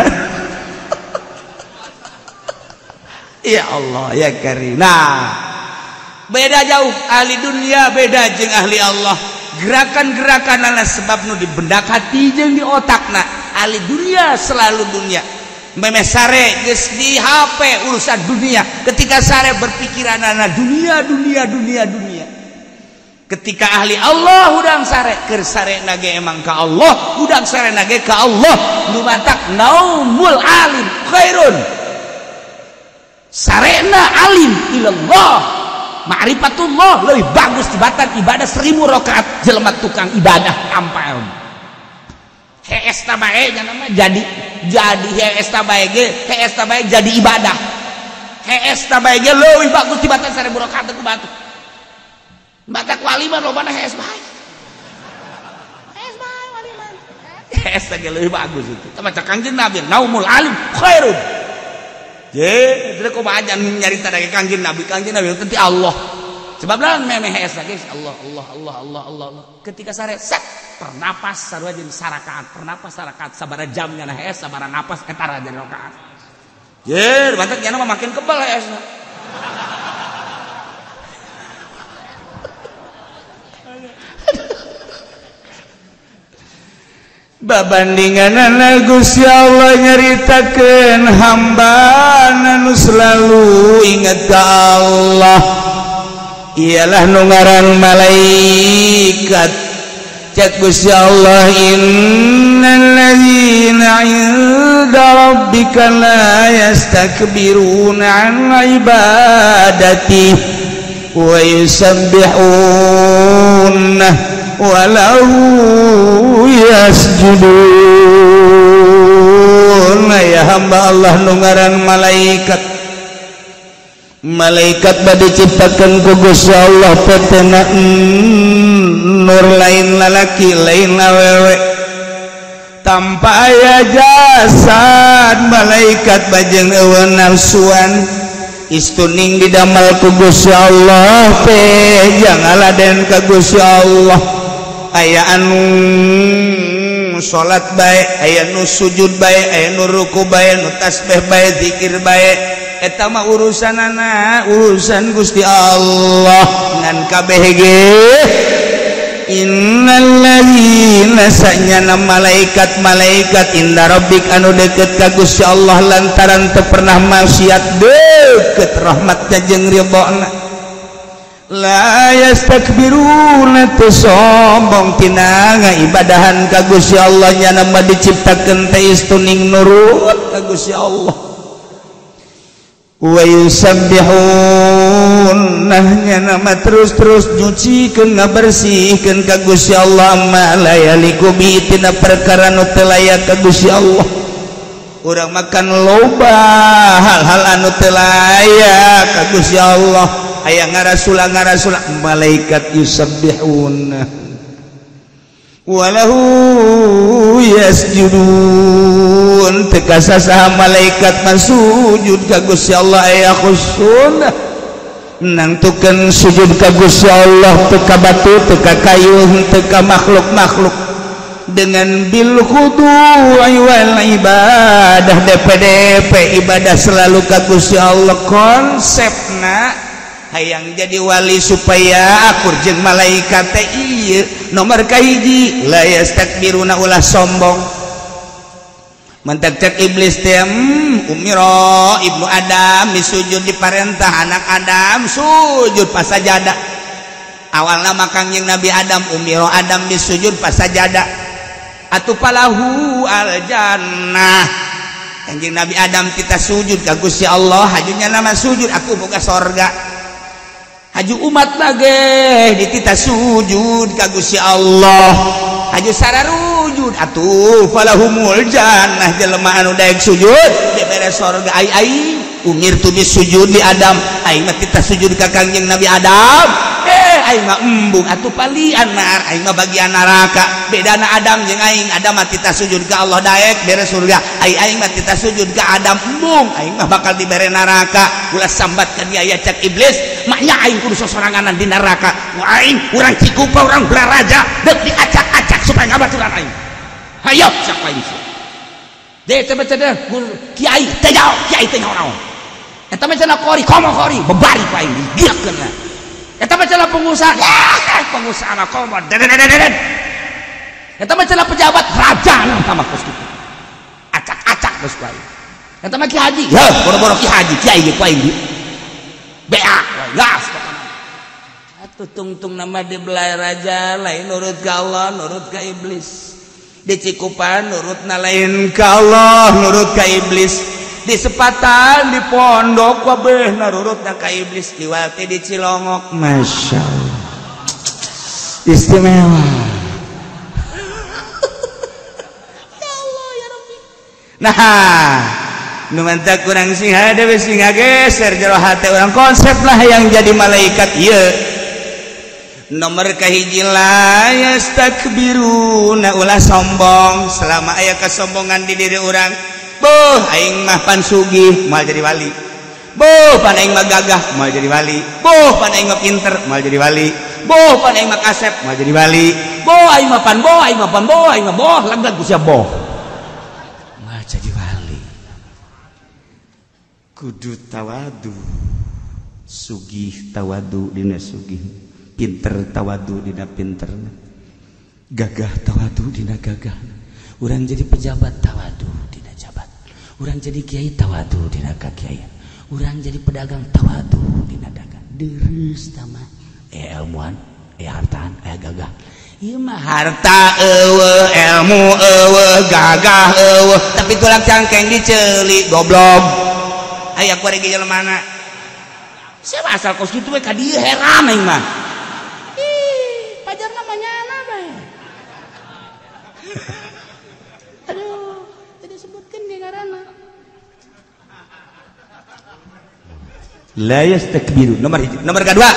Ya Allah ya Karim. Nah, beda jauh ahli dunia beda jeung ahli Allah. Gerakan-gerakan adalah sebab nu dibendak hati jeung di otakna. Ahli dunia selalu dunia. Memeh sare geus di H P urusan dunia. Ketika sare berpikiran ana dunia dunia dunia dunia. Ketika ahli Allah udang sare keur sare nage emang ka Allah, udang sare nage ka Allah. Nu matak naumul alim khairun. Sarena alim ilallah ma'rifatullah lebih bagus tibatan ibadah seribu rakaat jelema tukang ibadah ampal hees tabae nama jadi jadi hees tabae ge hees tabae jadi ibadah hees tabae ge lebih bagus tibatan seribu rakaat ku batu batak walimah lobana hees bae hees bae walimah hees ge lebih bagus itu maca Kangjeng Nabi naumul alim khairun. Ye, itu kok banyak nyarita dari Kangjeng Nabi, Kangjeng Nabi tentu Allah. Sebab lah memeh esa guys, Allah, Allah, Allah, Allah, Allah, Allah. Ketika sare set pernapas sarua jeung sarakaat, pernapas sarakaat sabaraha jam nya hes, sabaraha napas eta jadi rakaat. Ye, bantek nya mah makin kebal hesna. babandinganana Gusti Allah nyaritakeun hamba anu selalu ingat ka Allah ialah nu ngaran malaikat. Cek Gusti Allah, innal ladzina 'inda rabbika la yastakbiruna 'an ibadati wa yusabbihuna wa lahu yasjudun. Ya hamba Allah nu ngaran malaikat. Malaikat bade ciptakeun ku Gusti Allah petena nur lain lalaki lain awewe tanpa aya jasad. Malaikat bajeng eueun nafsuan istuning didamal ku Gusti Allah teh jangan laden ka Gusti Allah. Aya anu salat bae, aya nu sujud bae, aya nu ruku bae, nu tasbih bae, zikir bae. Eta mah urusanana urusan Gusti Allah ngan kabeh ge. Innal ladzina sanyana malaikat-malaikat inda rabbik anu deukeut ka Gusti Allah lantaran teu pernah maksiat deukeut rahmatna jeung ridhona. La yastakbiruna teu sombong tina ngaibadahan ka Gusti Allah nya mah diciptakeun teh istuning nurut ka Gusti Allah. Wa yusabbihun nahnya nama terus-terus nyucikeun ngabersihkeun ka Gusti Allah ma la yaliku bi tina perkara nu teu layak ka Gusti Allah. Urang makan loba hal-hal anu teu layak ka Gusti Allah. Aya ngarasula ngarasula malaikat yusabbihun wa lahu yasjudun. Teka sasaha malaikat masujud ka Gusti Allah aya khusyun nangtukeun sujud ka Gusti Allah teu ka batu teu ka kayu teu ka makhluk-makhluk dengan bil khudu'i wal ibadah. D P D P ibadah selalu ka Gusti Allah. Konsepna hayang jadi wali supaya akur jeung malaikat teh ieu nomor kahiji la yastakbiruna ulah sombong. Mentak cek iblis teh umiro ibnu Adam disujud diparentah anak Adam sujud pas sajadah. Awalna makang jeung Nabi Adam umiro Adam disujud pas sajadah. Atuh palahu al jannah. Kanjeng Nabi Adam kita sujud ka Gusti Allah hajunya nama sujud aku boga sorga. Haju umat lagi ditita sujud ka Gusti Allah haju sararujud atuh falahumul jannah jelema anu daek sujud dibere sorga. Ai ai umir tu disujud di Adam aing mah tita sujud ka Kangjeng Nabi Adam eh aing mah embung atuh palian nar aing mah bagian neraka. Bedana Adam jeung aing Adam mah tita sujud ka Allah daek bere surga. Ai aing mah tita sujud ka Adam embung aing mah bakal dibere neraka. Ulah sambat ka dia aya cek iblis maknya aing kudu sosoranganan di neraka. Aing urang cikupa urang belaraja deuk diacak-acak supaya ngabaturan aing. Hayo sak aing. Deh teh baca deh kiai teh jauh kiai teh naon. Eta mah cenah kori komo kori bebari ku aing digieukeun na. Eta mah cenah pengusaha ya pengusaha mah komo deden. Eta mah cenah pejabat raja nah mah kos kitu. Acak-acak geus ku aing. Eta mah ki haji ya boro-boro ki haji kiai ge ku aing. B A gas atuh tungtung nama dibelai raja lain nurut ka Allah nurut ka iblis. Di Cikupan nurutna lain ka Allah nurut ka iblis. Di Sepatan di pondok kabeh nurutna ka iblis. Di Wati di Cilongok masya Allah istimewa. Ya Allah ya Rabbi. Nah nu mantap kurang singa dewe singa geser jero hati orang konsep lah yang jadi malaikat ieu. Nomor kahiji la yastakbiruna ulah sombong. Selama aya kesombongan di diri orang boh aing mah pan sugih moal jadi wali. Boh pan aing mah gagah moal jadi wali. Boh pan aing mah pinter moal jadi wali. Boh pan aing mah kasep moal jadi wali. Boh aing mah pan boh aing mah pan boh aing mah boh lega ku sia boh moal jadi wali. Kudu tawadu sugih tawadu dina sugih pinter tawadu dina pinter gagah tawadu dina gagah. Urang jadi pejabat tawadu dina jabat. Urang jadi kiai tawadu dina kakiaian. Urang jadi pedagang tawadu dina dagang. Deres tama eh ilmuwan eh hartaan eh gagah ieu mah harta eueuh ilmu eueuh gagah eueuh tapi tulang cangkeng diceuli goblok aya ku ge jelema siapa asal kos kitu we ka dieu heran aing mah ih pajarna mah nyana bae aduh tadi sebutkeun ge ngaranna la yastakbiru nomor hiji nomor kedua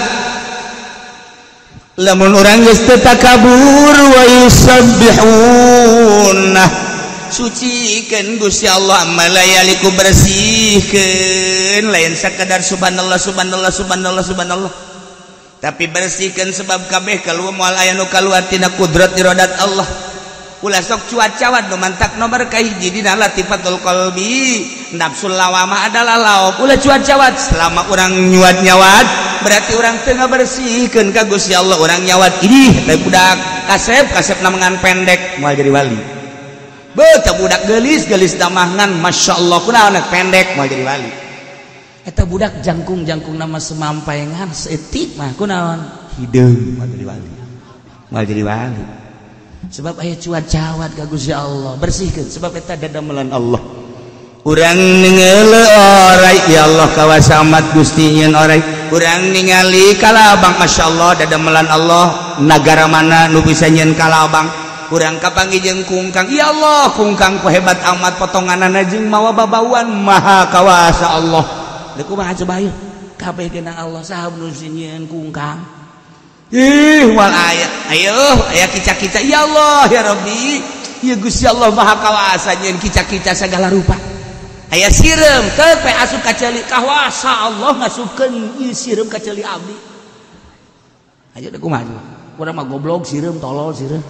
lamun urang geus teu takabur wa yusabbihun sucikeun Gusti Allah malayaliku bersihkeun lain sakadar subhanallah subhanallah subhanallah subhanallah tapi bersihkeun sebab kabeh kaluar moal aya nu kaluar tina kudrat iradat Allah ulah sok cuaca nu mantak nomor kahiji dina latifatul qalbi nafsul lawama adalah lauk ulah cuaca selama urang nyuat nyawat berarti orang tengah bersihkeun ka Gusti Allah orang nyawat idih teh budak kasep kasep namangan pendek moal jadi wali beuh teh budak geulis geulis damangan masyaallah kunaon pendek moal jadi wali eta budak jangkung-jangkung nama semampaengan seetik mah kunaon hideung moal jadi wali moal jadi wali sebab aya cuat-cawat ka Gusti Allah bersihkeun sebab eta dadamelan Allah urang ningali orai ya Allah kawasa amat Gusti nyeun orai urang ningali kalabang masyaallah dadamelan Allah nagara mana nu bisa nyeun kalabang urang kapanggih jeung kungkang ya Allah kungkang ku hebat amat potonganana jeung mawa babauan maha kawasa Allah da kumaha coba ieu kabeh kena Allah saha nu nyeun kungkang ih wal aya ayo aya kica-kica ya Allah ya Rabbi ya Gusti Allah maha kawasa nyeun kica-kica sagala rupa aya sireum teu pe asup ka ceuli kawasa Allah ngasupkeun ieu sireum ka ceuli abdi aja da kumaha urang mah goblok sireum tolol sireum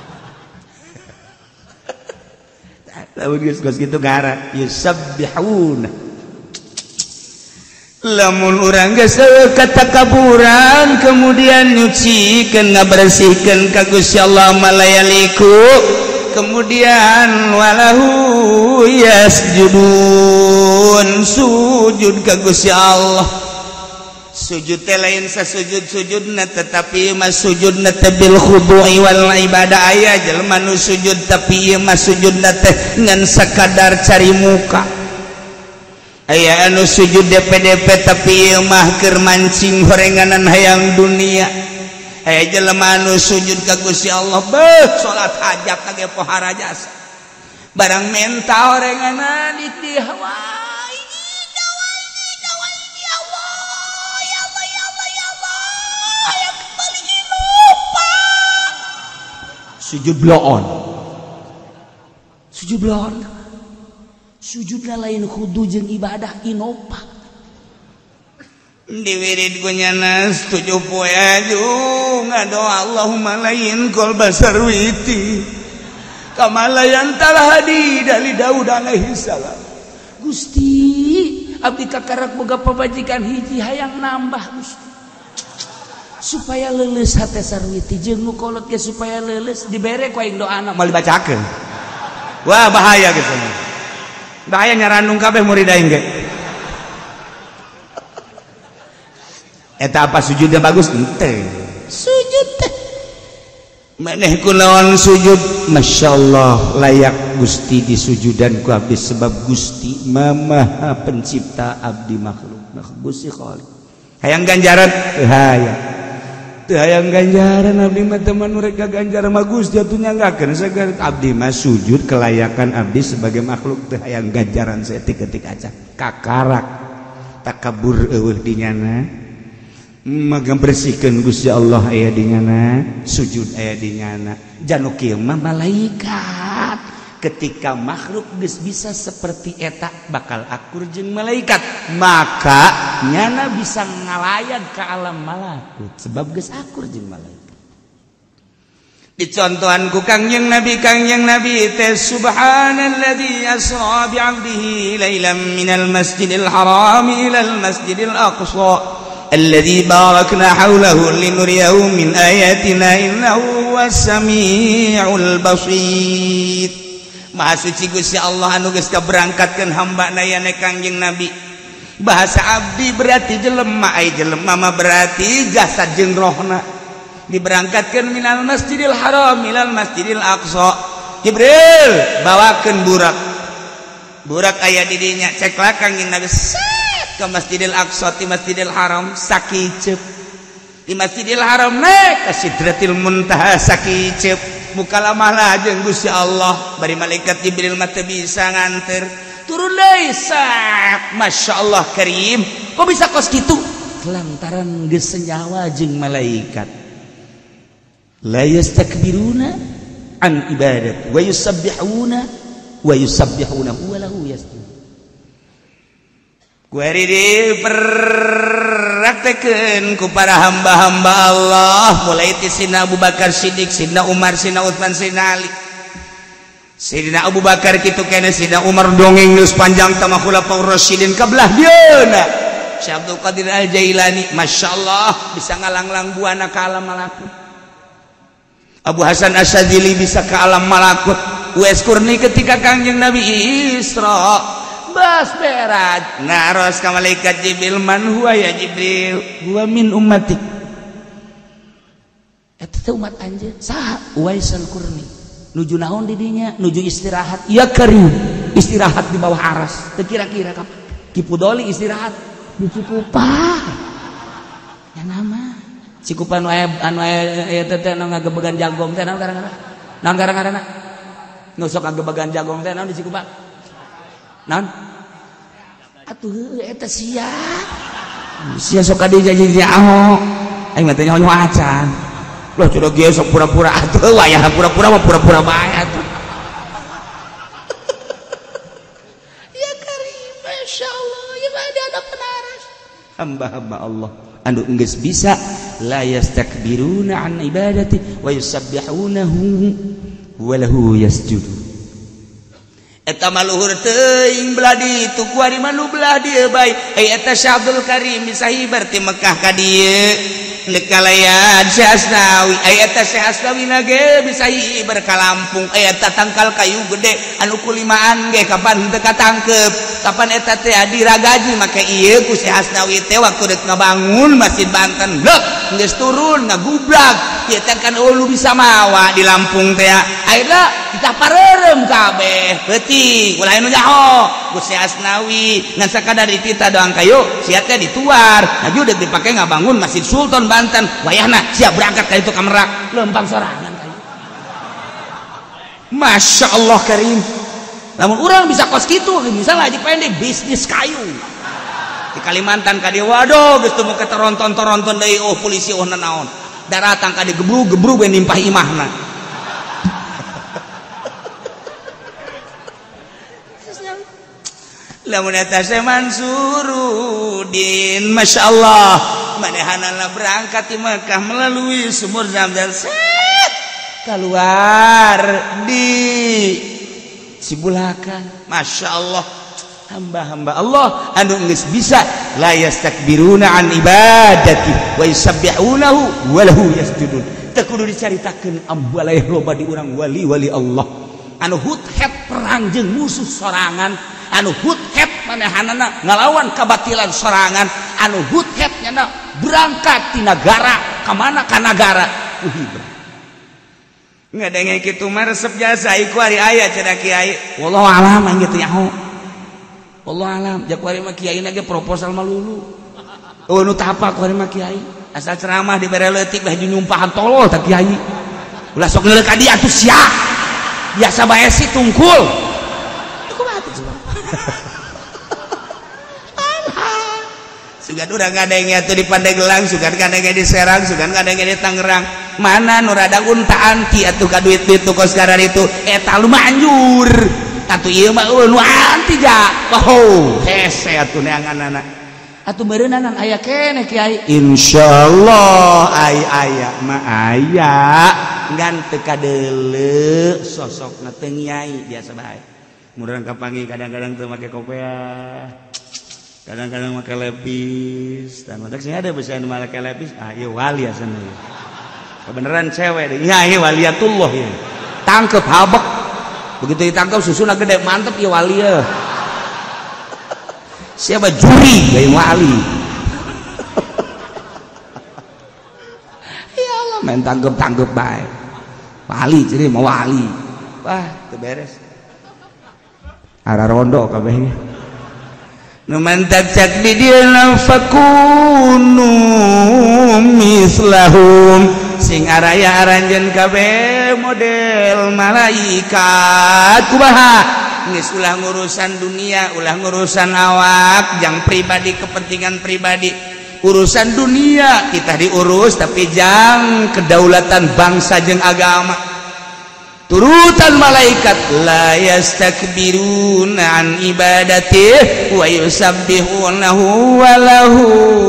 lamun geus geus kitu gara yusabbihuna lamun urang geus katakaburan kemudian nyucikeun ngabersihkeun ka Gusti Allah malayaliku kemudian walahu yasjudun sujud ka Gusti Allah sujud teh lain sasujud-sujudna tetapi mah sujudna teh bil khudu'i wal ibadah aya jelema nu sujud tapi ieu mah sujudna teh ngan sakadar cari muka aya anu sujud D P D P tapi ieu mah keur mancing horenganan hayang dunia aya jelema anu sujud ka Gusti Allah beuh salat hajat kage pohara jasa barang menta horenganan di dihawa sujud bloon sujud bloon sujudna lain khudu jeung ibadah inopa diwirid gunyana tujuh poe aju ngadoa Allahumma lain kol basarwiti kamalayan talhadi dari Daud alaihi salam Gusti abdi kakarak boga pabajikan hiji hayang nambah Gusti supaya leuleus hate sarwiti jeung nu kolot ge supaya leuleus dibere ku aing doana moal dibacakeun wah bahaya gitu bahaya nyaranung kabeh murid aing ge eta apa sujudnya bagus henteu sujud teh maneh kunaon sujud masyaallah layak Gusti disujudan ku abdi sebab Gusti Maha pencipta abdi makhluk Gusti khaliq hayang ganjaran teu hayang hayang ganjaran abdi mah teman mereka ganjaran mah Gusti atuh nyanggakeun sagar abdi mah sujud kelayakan abdi sebagai makhluk teu hayang ganjaran saeutik-eutik aca kakarak takabur eueuh dinyana maga bersihkeun Gusti Allah aya dinyana sujud aya dinyana janu kieu mah malaikat ketika makhluk geus bisa seperti eta bakal akur jeung malaikat maka nyana bisa ngalayan ke alam malakut sebab geus akur jeung malaikat dicontohan ku Kangjeng Nabi Kangjeng Nabi teh subhanalladzi asra bi 'abdihi lailan minal masjidil haram ilal masjidil aqsa alladzi barakna haulahu linuriyahu min ayatina innahu was-sami'ul basir Maha suci Gusti Allah anu geus kaberangkatkeun hamba-Na yana Kangjeng Nabi bahasa abdi berarti jelema ai jelema mah berarti jasad jeung rohna diberangkatkeun minal masjidil haram ilal masjidil aqsa Jibril bawakeun burak burak aya di dinya cek lakang jeung Nabi ke masjidil aqsa ti masjidil haram sakicep di masjidil haram naik ka sidratil muntaha sakicep muka lamah jeung Gusti Allah bari malaikat Jibril mah teu bisa nganter turun deui sak masyaallah karim kok bisa kos kitu lantaran geus senyawa jeung malaikat la yastakbiruna an ibadat wa yusabbihuna wa yusabbihuna wa lahu yasjud kuari dipraktekeun ku para hamba-hamba Allah mulai ti Sidina Abu Bakar Siddiq Sidina Umar Sidina Utsman Sidina Ali Sidina Abu Bakar kitu kene Sidina Umar dongeng geus panjang tama khulafaur rasyidin kabelah dieuna Syekh Abdul Qadir Al-Jailani masyaallah bisa ngalanglang buana ka alam malakut Abu Hasan Asyadzili bisa ke alam malakut Uwais Kurni ketika Kangjeng Nabi Isra bas berat naros ka malaikat Jibril man huwa ya Jibril huwa min ummatik eta umat anjeun saha Uwais Al-Kurni nuju naon di dinya nuju istirahat ya karim istirahat di bawah aras teu kira-kira kapan Kipudoli istirahat di Cikupang ya nama Cikupang anu aya anu aya teh teh ngagebegan jagong teh naon gara-gara naon gara-garana ngusok ngagebegan jagong teh naon di Cikupang naon atuh eta sia sia sok ka dieu jadi aho aing mah teh nyaho acan loh coba dia sok pura-pura atuh wayah pura-pura mah pura-pura bae atuh ya karim masyaallah ya ada ada penaras hamba-hamba Allah anu geus bisa la yastakbiruna an ibadati wa yusabbihunahu wa lahu yasjudu eta maluhur teuing belah ditu kuari manu belah dieu bae ai eta Syabdul Karim bisa hibar ti Mekah ka dieu lekalayan Syekh Asnawi ayat Syekh Asnawi nage bisa hibar ka Lampung ayat tangkal kayu gede anu kulimaan ge kapan teu katangkep kapan eta teh diragaji make ieu ku Syekh Asnawi teh waktu deuk ngabangun Masjid Banten blek geus turun ngagublag ieu teh kan ulu bisa mawa di Lampung teh ayeuna kita pareurem kabeh peuting ulah anu nyaho ku Syekh Asnawi ngan sakadar ditita doang kayu sia teh dituar lagi udah dipake ngabangun Masjid Sultan Banten wayahna siap berangkat ka itu ka Merak lempang sorangan kayu Masya Allah karim namun orang bisa kos gitu misalnya aja pendek bisnis kayu di Kalimantan ka dieu waduh geus teu mau keteronton-teronton deui oh polisi oh naon daratang ka dieu gebrug-gebrug we nimpah imahna lamun eta Syekh Mansurudin Masya Allah manehanana berangkat di Mekah melalui sumur Zamzam set keluar di Cibulakan Masya Allah hamba-hamba Allah anu geus bisa la yastakbiruna an ibadati wa yusabbihunahu wa lahu yasjudun teu kudu dicaritakeun ambaleh loba di urang wali-wali Allah anu hut-het perang jeung musuh sorangan anu hut-het manehanana ngalawan kabatilan sorangan anu hut-het nyana berangkat ti nagara ka mana ka nagara uhibah ngadenge kitu mah resep jasa iku ari aya cenah kiai wallahu alam anya teh nyaho wallahu alam jak ari mah kiai na ge proposal malulu oh nu tah apa ku ari mah kiai asal ceramah dibere leutik bae nyumpahan tolol tah kiai ulah sok ngeuleuh ka dieu atuh sia biasa bae si tungkul kumaha atuh coba sugan urang ngadenge atuh di Pandeglang sugan ngadenge di Serang sugan ngadenge di Tangerang mana nu rada unta anti atuh ka duit-duit tu kos karar itu eta lu manjur atuh ieu mah nu anti ja oh hese atuh neanganana atuh meureunana aya keneh kiai insyaallah ai aya mah aya ngan teu kadeuleu sosokna teu nyai biasa bae murang kapangi kadang-kadang teu make kopiah kadang-kadang make lepis dan matak sih ada bisa make lepis ah ieu wali asana kebenaran cewek deh iya iya waliatullah ya tangkep habek begitu ditangkap susuna gede mantep ya wali ya siapa juri gaya wali. Ya Allah main tanggep-tanggep baik wali jadi mau wali wah itu beres arah rondo kabehnya nu mantap cak di dia fakunu mislahum sing araya aranjeun kabeh model malaikat kumaha geus ulah ngurusan dunia ulah ngurusan awak jang pribadi kepentingan pribadi urusan dunia kita diurus tapi jang kedaulatan bangsa jeung agama turutan malaikat la yastakbiruna an ibadatihi wa yusabbihunahu wa lahu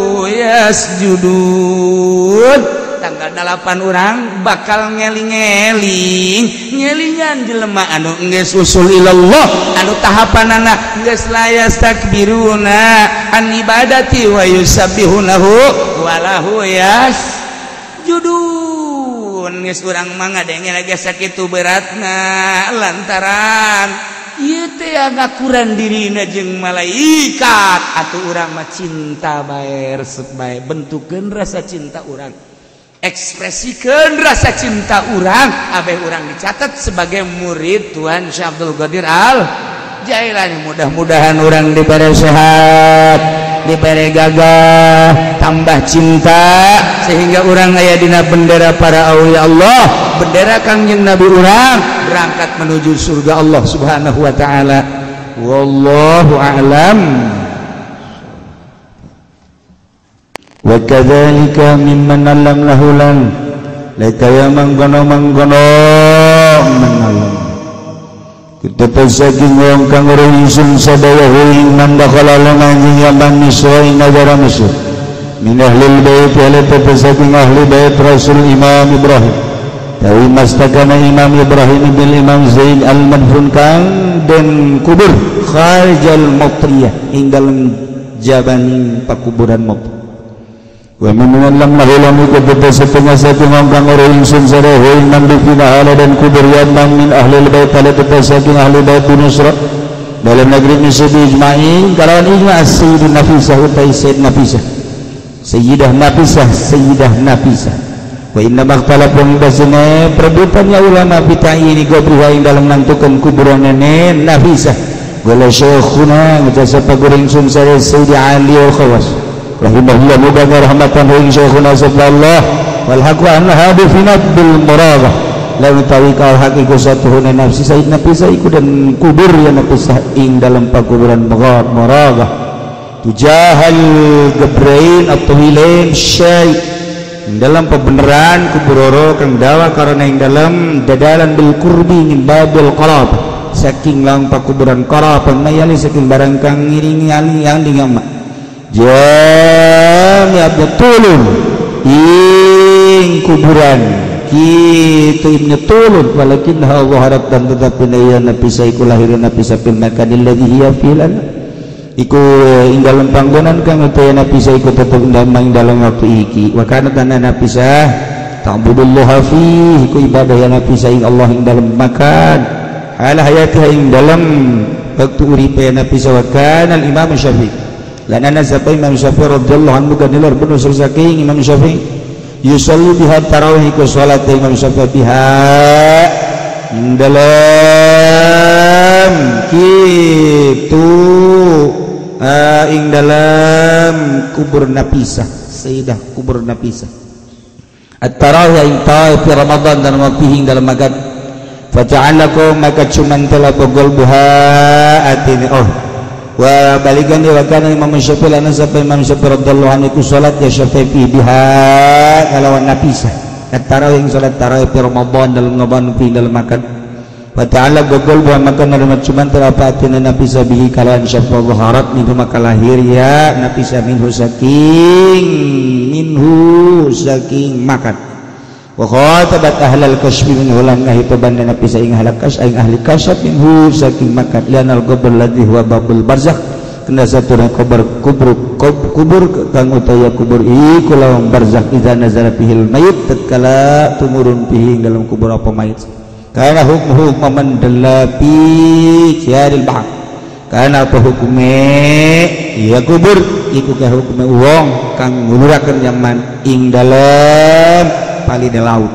yasjudun tanggal delapan orang bakal ngeling-ngeling ngelingan jelema anu geus usul ilallah anu tahapanana geus la yastakbiruna an ibadati wa yusabbihunahu wa lahu yasjudun geus urang mangga dengel geus sakitu beratna lantaran ieu teh ngakuran dirina jeung malaikat atuh urang mah cinta bae resep bae bentukeun rasa cinta urang ekspresikan rasa cinta orang abeh orang dicatat sebagai murid Tuhan Syekh Abdul Qadir Al Jailani mudah-mudahan orang diberi sehat diberi gagah tambah cinta sehingga orang aya dina bendera para aulia Allah bendera kangjeng Nabi orang berangkat menuju surga Allah Subhanahu wa taala wallahu a'lam. Wa kadzalika mimman allamnahu lan laitaya manggono manggono menalam kita saking wong kang ora isun sadaya ing mandakhala lanjing yaman misra ing negara Mesir min ahlil bait ala saking ahli bait Rasul Imam Ibrahim tawi mastakana Imam Ibrahim bil Imam Zaid al-Madfun kang den kubur kharijal Mutriyah ing dalem jabaning pakuburan Mutriyah wa mimman lam nahulam ikut setengah setengah kang ora ingsun sadahu man difina ala dan kubur yaman min ahli bait ala saking ahli bait Nusra dalam negeri Mesir ijma'i kalawan ijma' Sayyidah Nafisah utai Sayyid Nafisah Sayyidah Nafisah Sayyidah Nafisah wa inna makhtalafun basna perebutannya ulama bita'i ini gobriha ing dalam nantukan kuburan nenek Nafisah wala syekhuna ngajasa paguring sun saya Sayyid Ali al-Khawas rahimahullah mudah rahmatan ing syekhuna sallallahu wal haqu anna hadu finat bil muraghah la utawi kal haqiqah satuhuna nafsi Sayyid Nafisah iku dan kubur ya Nafisah ing dalam pakuburan muraghah tujahal gebrain atau hilain syai ing dalam pembeneran kuburoro kang dawa karena ing dalam dadalan bil kurbi min babil qarab saking lang pakuburan qarab mayali saking barang kang ngiringi ali yang dingama jami abdulun ing kuburan kitu ibnu tulun walakin Allah harap dan tetapi ya Nafisah iku lahir Nafisah fil makanil ladzi hiya filan iku ing dalam panggonan kang utawa Nafisah iku tetep ndamang dalam waktu iki wa kana tanah Nafisah ta'budullah fi iku ibadah ya Nafisah ing Allah ing dalam makan ala hayatiha ing dalam waktu uripe Nafisah wa kana al Imam Syafi'i lan ana sapa Imam Syafi'i radhiyallahu anhu kadilar penuh saking Imam Syafi'i yusalli biha tarawih ku salat Imam Syafi'i biha dalam kitu uh, ing dalam kubur Nafisah Sayyidah kubur Nafisah at-tarawih ing tarawih Ramadan dan waktu ing dalam makan fata'alakum maka cuman telah pegol buha atini oh wa balikan dia wakana Imam Syafi'i lana sampai Imam Syafi'i radhiyallahu anhu salat ya Syafi'i biha kalawan Nafisah at-tarawih yang salat tarawih di Ramadan dalam ngaban fi dalam makan wa ta'ala gogol buah makan dalam cuman terapatin Nafisah bihi kalawan Syafi'i zaharat minhu maka lahir ya Nafisah minhu saking minhu saking makan wa khatabat ahlal kasbi min ulang ngahitaban Nafisah ing ahlal kasb ing ahli kasab minhu saking makan lianal qabr ladhi huwa babul barzakh kena satu kubur kubur kubur kang utaya kubur iku lawang barzakh idza nazala fihil mayit tatkala tumurun fihi dalam kubur apa mayit kana hukmuhu man dalla fi khiyaril bahr kana apa hukume iya kubur iku ka hukum wong kang ngulurakeun nyaman ing dalem palide laut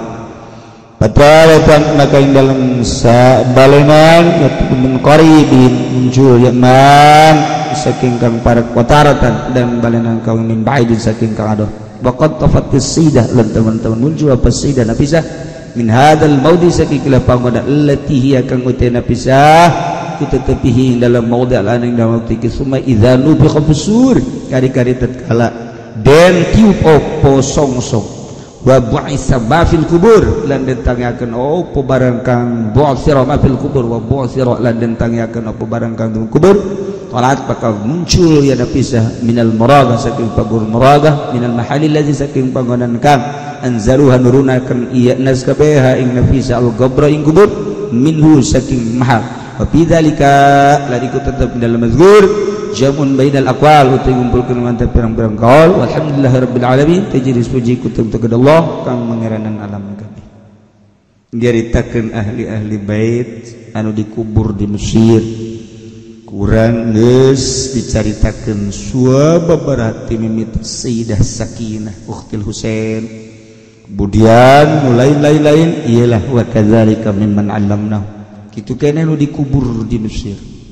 Padahal maka ing dalam sabalenan yaitu qaribin muncul yaman saking kang para kotaratan dan balenan kaum min ba'idin saking kang adoh waqad tafattis sidah lan teman-teman muncul apa sidah napisah min hadzal maudi saking kala pangoda allati hiya kang utena pisah kutetapihi dalam maudi al-aning dalam tiki summa idza nubiqa busur kari-kari tatkala den tiup opo songsong wa bu'isa ma fil kubur lan den tangiakeun opo barang kang bu'sira ma fil kubur wa bu'sira lan den tangiakeun opo barang kang di kubur talat bakal muncul ya napisah minal muraga saking pagur muraga minal mahali ladzi saking panggonan kang anzaluha nurunakeun iya nas kabeha ing napisah al gabra ing kubur minhu saking mahal wa fi dzalika ladiku tetep dalam mazkur jamun bainal aqwal utai ngumpulkeun mantep pirang-pirang qaul walhamdulillahirabbil alamin tajris puji kutung teu Allah kang mangeranan alam kabeh diaritakeun ahli-ahli bait anu dikubur di Mesir kurang geus dicaritakeun sababaraha mimiti Sayyidah Sakinah ukhtil Husain kemudian mulai lain-lain ialah wa kadzalika mimman 'allamnahu kitu keneh nu dikubur di Mesir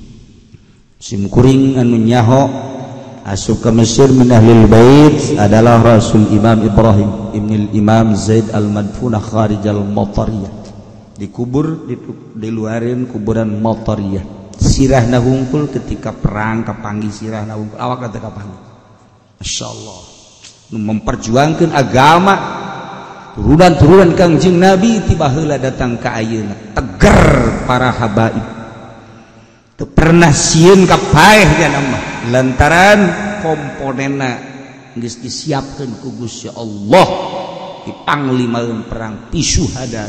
sim kuring anu nyaho asup ka Mesir min ahlil bait adalah Rasul Imam Ibrahim ibnul Imam Zaid al-Madfunah kharijal Matariyah dikubur di, di luarin kuburan Matariyah sirahna hungkul ketika perang kapanggih sirahna hungkul awak kata kapanggih masyaallah nu memperjuangkeun agama turunan-turunan Kangjeng Nabi tiba heula datang ka ayeuna tegar para habaib teu pernah sieun ka paeh jana mah lantaran komponenna geus disiapkeun ku Gusti Allah dipanglimaeun perang pisuhada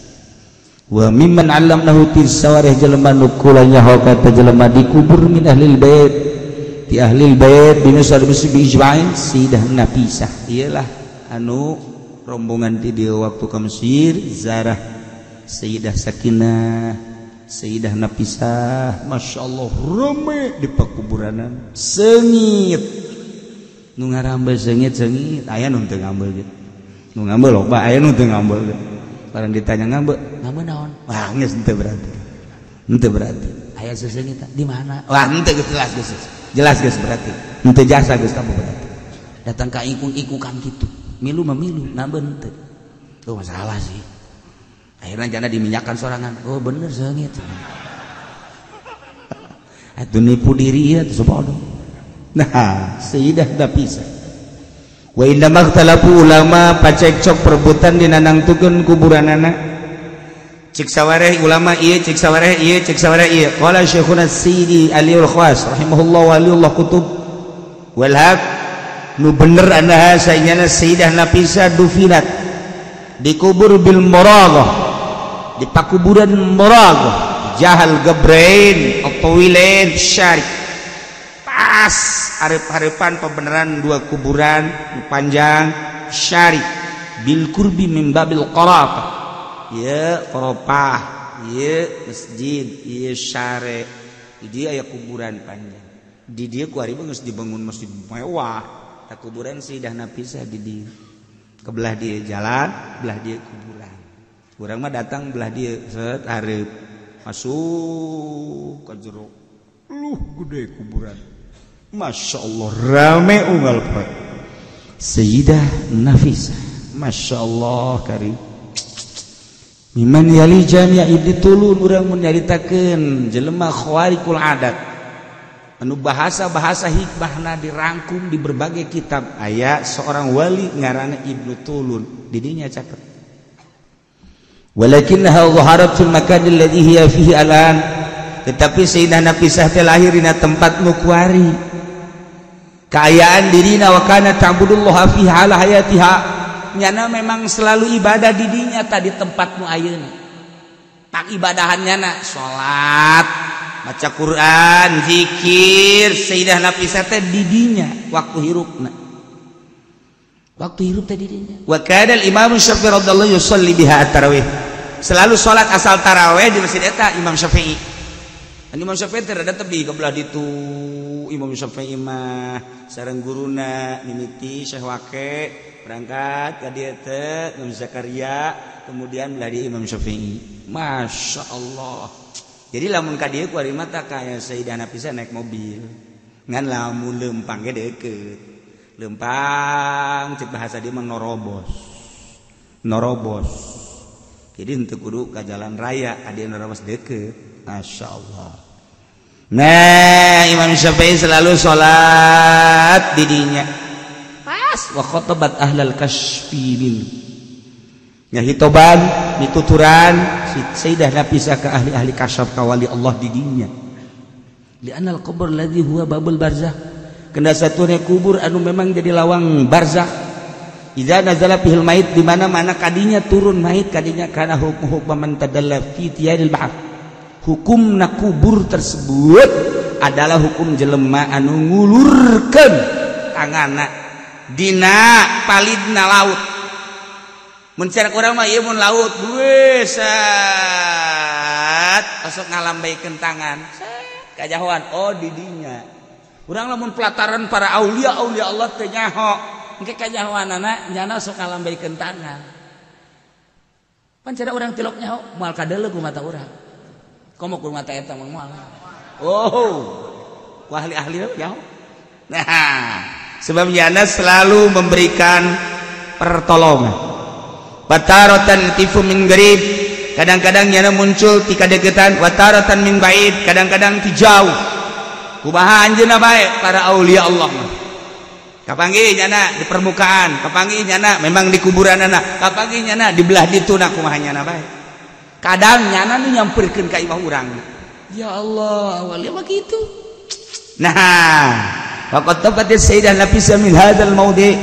wa mimman 'allamnahu tisawarih jelema nu kula nyaho ka jelema dikubur min ahlil bait di ahlil bait binasar bisi ijma'in Sayyidah Nafisah iyalah anu rombongan ti dieu waktu ka Mesir zarah Sayyidah Sakinah Sayyidah Nafisah masyaallah rame di pakuburanan seungit nu ngarambe seungit-seungit aya nu teu ngambel gitu nu ngambel loba aya nu teu ngambel gitu barang ditanya ngambel ngambel naon wah geus henteu berarti henteu berarti aya seseungit di mana wah henteu geus jelas geus jelas geus berarti henteu jasa geus kamu berarti datang ka ikung-ikukan kitu milu mah milu ngambel henteu tuh masalah sih akhirnya jana diminyakan sorangan oh bener seungit atuh nipu diri ya teu sabodong nah Sayyidah Nafisah wa inna makhtalafu ulama pacekcok perebutan dinanangtukeun kuburanana cik sawareh ulama ieu cik sawareh ieu cik sawareh ieu qala syekhuna Sayyidi Aliul Khawas rahimahullah wa aliullah kutub wal haq nu bener anaha sayyidina Sayyidah Nafisah dufinat dikubur bil muraghah di pakuburan muraghah jahal gabrain atawilain syarif pas hareup-hareupan pembenaran dua kuburan panjang syarif bil kurbi min babil qarafah ya qarafah ya masjid ya syare di dia aya kuburan panjang di dia ku ari geus dibangun masjid mewah ta kuburan Sayyidah Nafisah di dia kebelah dia jalan belah dia kuburan urang mah datang belah dia set hareup masuk ka jero luh gede kuburan Masya Allah rame unggal pak Sayyidah Nafisah Masya Allah karim miman yali jami'a ibni tulun urang mun nyaritakeun jelema khawariqul adat anu bahasa-bahasa hikmahna dirangkum di berbagai kitab aya seorang wali ngaranna Ibnu Tulun didinya caket walakinnaha dhaharat fil makan alladhi hiya fihi alan tetapi Sayyidah Nafisah teh lahir dina tempat nu kuari keayaan dirina wa kana ta'budullaha fi hal hayatiha nyana memang selalu ibadah di dinya tadi tempat nu ayeuna tak ibadahan nyana salat baca Quran zikir Sayyidah Nafisah teh di dinya waktu hirupna waktu hirup teh di dinya wa kana al-Imam Syafi'i radhiyallahu yusalli biha at-tarawih selalu salat asal tarawih di masjid eta Imam Syafi'i Imam Syafi'i teh rada tebi ka belah ditu Imam Syafi'i mah sareng guruna mimiti Syekh Waqi berangkat ka dieu teh Imam Zakaria kemudian belah di Imam Syafi'i. Masya Allah. Jadi lamun ka dieu kuari mah tah kaya Sayyidah Nafisah naik mobil. Ngan lamun leumpang ge deukeut. Leumpang cek bahasa dia mah norobos. Norobos. Jadi henteu kudu ka jalan raya, adi norobos deukeut. Masya Allah. Nah, Imam Syafi'i selalu sholat di dinya. Pas wa khatabat ahlal kasfi min. Nyahitoban mituturan Sayyidah Nafisah ke ahli-ahli kasyaf ka wali Allah di dinya. Li anal qabr ladzi huwa babul barzakh. Kena satune kubur anu memang jadi lawang barzakh. Idza nazala fil mait di mana-mana kadinya turun mait kadinya kana hukum man tadalla fi tiyadil ba'th. Hukum na kubur tersebut adalah hukum jelema anu ngulurkeun tanganna dina palidna laut. Mun cara urang mah ieu mun laut buesat asok ngalambaikeun tangan set kajauhan oh di dinya. Urang lamun pelataran para aulia-aulia Allah teh nyaho engke kajauhanana nyana sok ngalambaikeun tangan. Pan cara urang tilok nyaho moal kadeuleu ku mata urang. Komo ku mata eta mah moal. Oh. Ku ahli-ahli ya. Nah, sebab yana selalu memberikan pertolongan. Bataratan tifu min garib. Kadang-kadang yana muncul ti kadeukeutan, wataratan min baid, kadang-kadang ti jauh. Kumaha anjeunna bae para aulia Allah mah. Kapanggih nyana di permukaan, kapanggih nyana memang di kuburanana, kapanggih nyana di belah dituna kumaha nyana bae. Kadang nyana nu nyamperkeun ka imah urang. Ya Allah, wali mah kitu. Nah, waqad tabatat Sayyidah Nafisah min hadzal maudhi.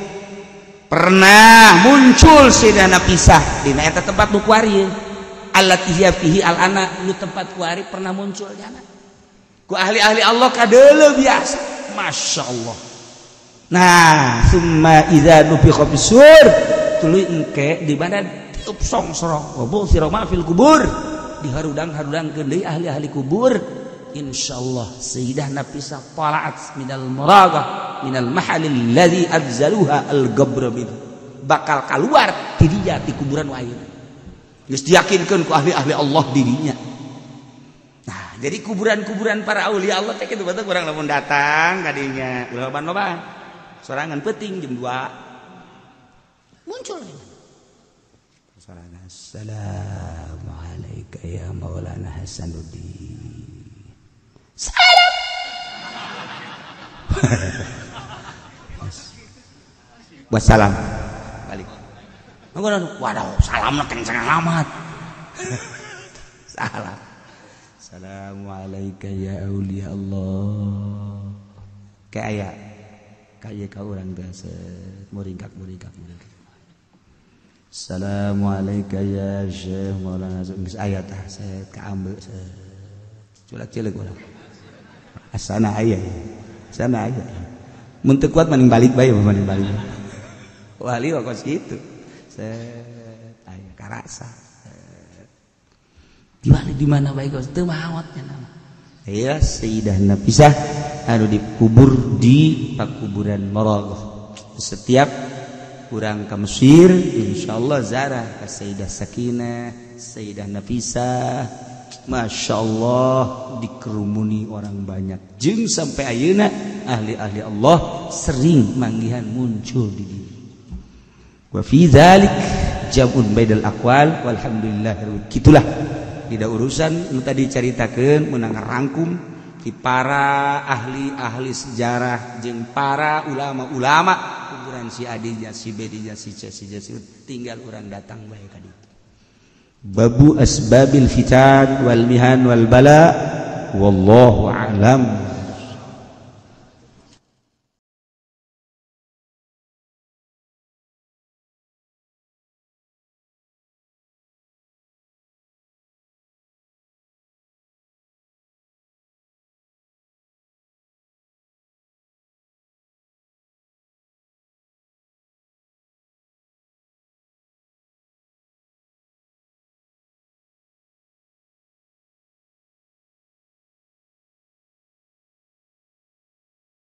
Pernah muncul Sayyidah Nafisah di eta tempat nu kuari. Allati hiya fihi al-ana, nu tempat kuari pernah muncul nyana. Ku ahli-ahli Allah kadeuleu biasa. Masya Allah. Nah, summa idza nufikha fis-sur, tuluy engke di mana song sorong wabu siroma fil kubur diharudang-harudangkeun deui ahli-ahli kubur insyaallah Sayyidah Nafisah tala'at minal muraghah minal mahalil ladzi abzaluha al-gabr min bakal keluar ti dinya ti kuburan ayeuna geus diyakinkeun ku ahli-ahli Allah dirinya. Nah jadi kuburan-kuburan para aulia Allah teh kitu batur urang lamun datang ka dinya loba-loba sorangan peuting jam dua muncul Assalamualaikum ya Maulana Hasanuddin. Salam. Wassalam. Balik. Waduh, salam kenceng alamat. Salam. Assalamualaikum ya aulia Allah. Kayak kayak ka urang biasa muringkak-muringkak muringkak. Assalamualaikum ya Syekh Maulana geus aya tah saya kaambe culak cileuk urang. Asana aya. Asana aya. Mun teu kuat mending balik bae mending balik. Wali wa kos kitu. Set aya karasa. Di mana di mana bae kos teu maot nya nama. Iya Sayyidah Nafisah anu dikubur di pakuburan Maraghah. Setiap kurang ke Mesir insyaallah zarah ke Sayyidah Sakinah Sayyidah Nafisah Masya Allah dikerumuni orang banyak jeung sampai ayeuna ahli-ahli Allah sering manggihan muncul di dieu wa fi dzalik jabun baidal aqwal walhamdulillah kitulah tidak urusan nu tadi caritakeun meunang rangkum ti para ahli-ahli sejarah jeung para ulama-ulama kuburan si Adija si Bedija si C si J tinggal urang datang bae ka ditu. Babu asbabil fitan wal mihan wal bala wallahu a'lam.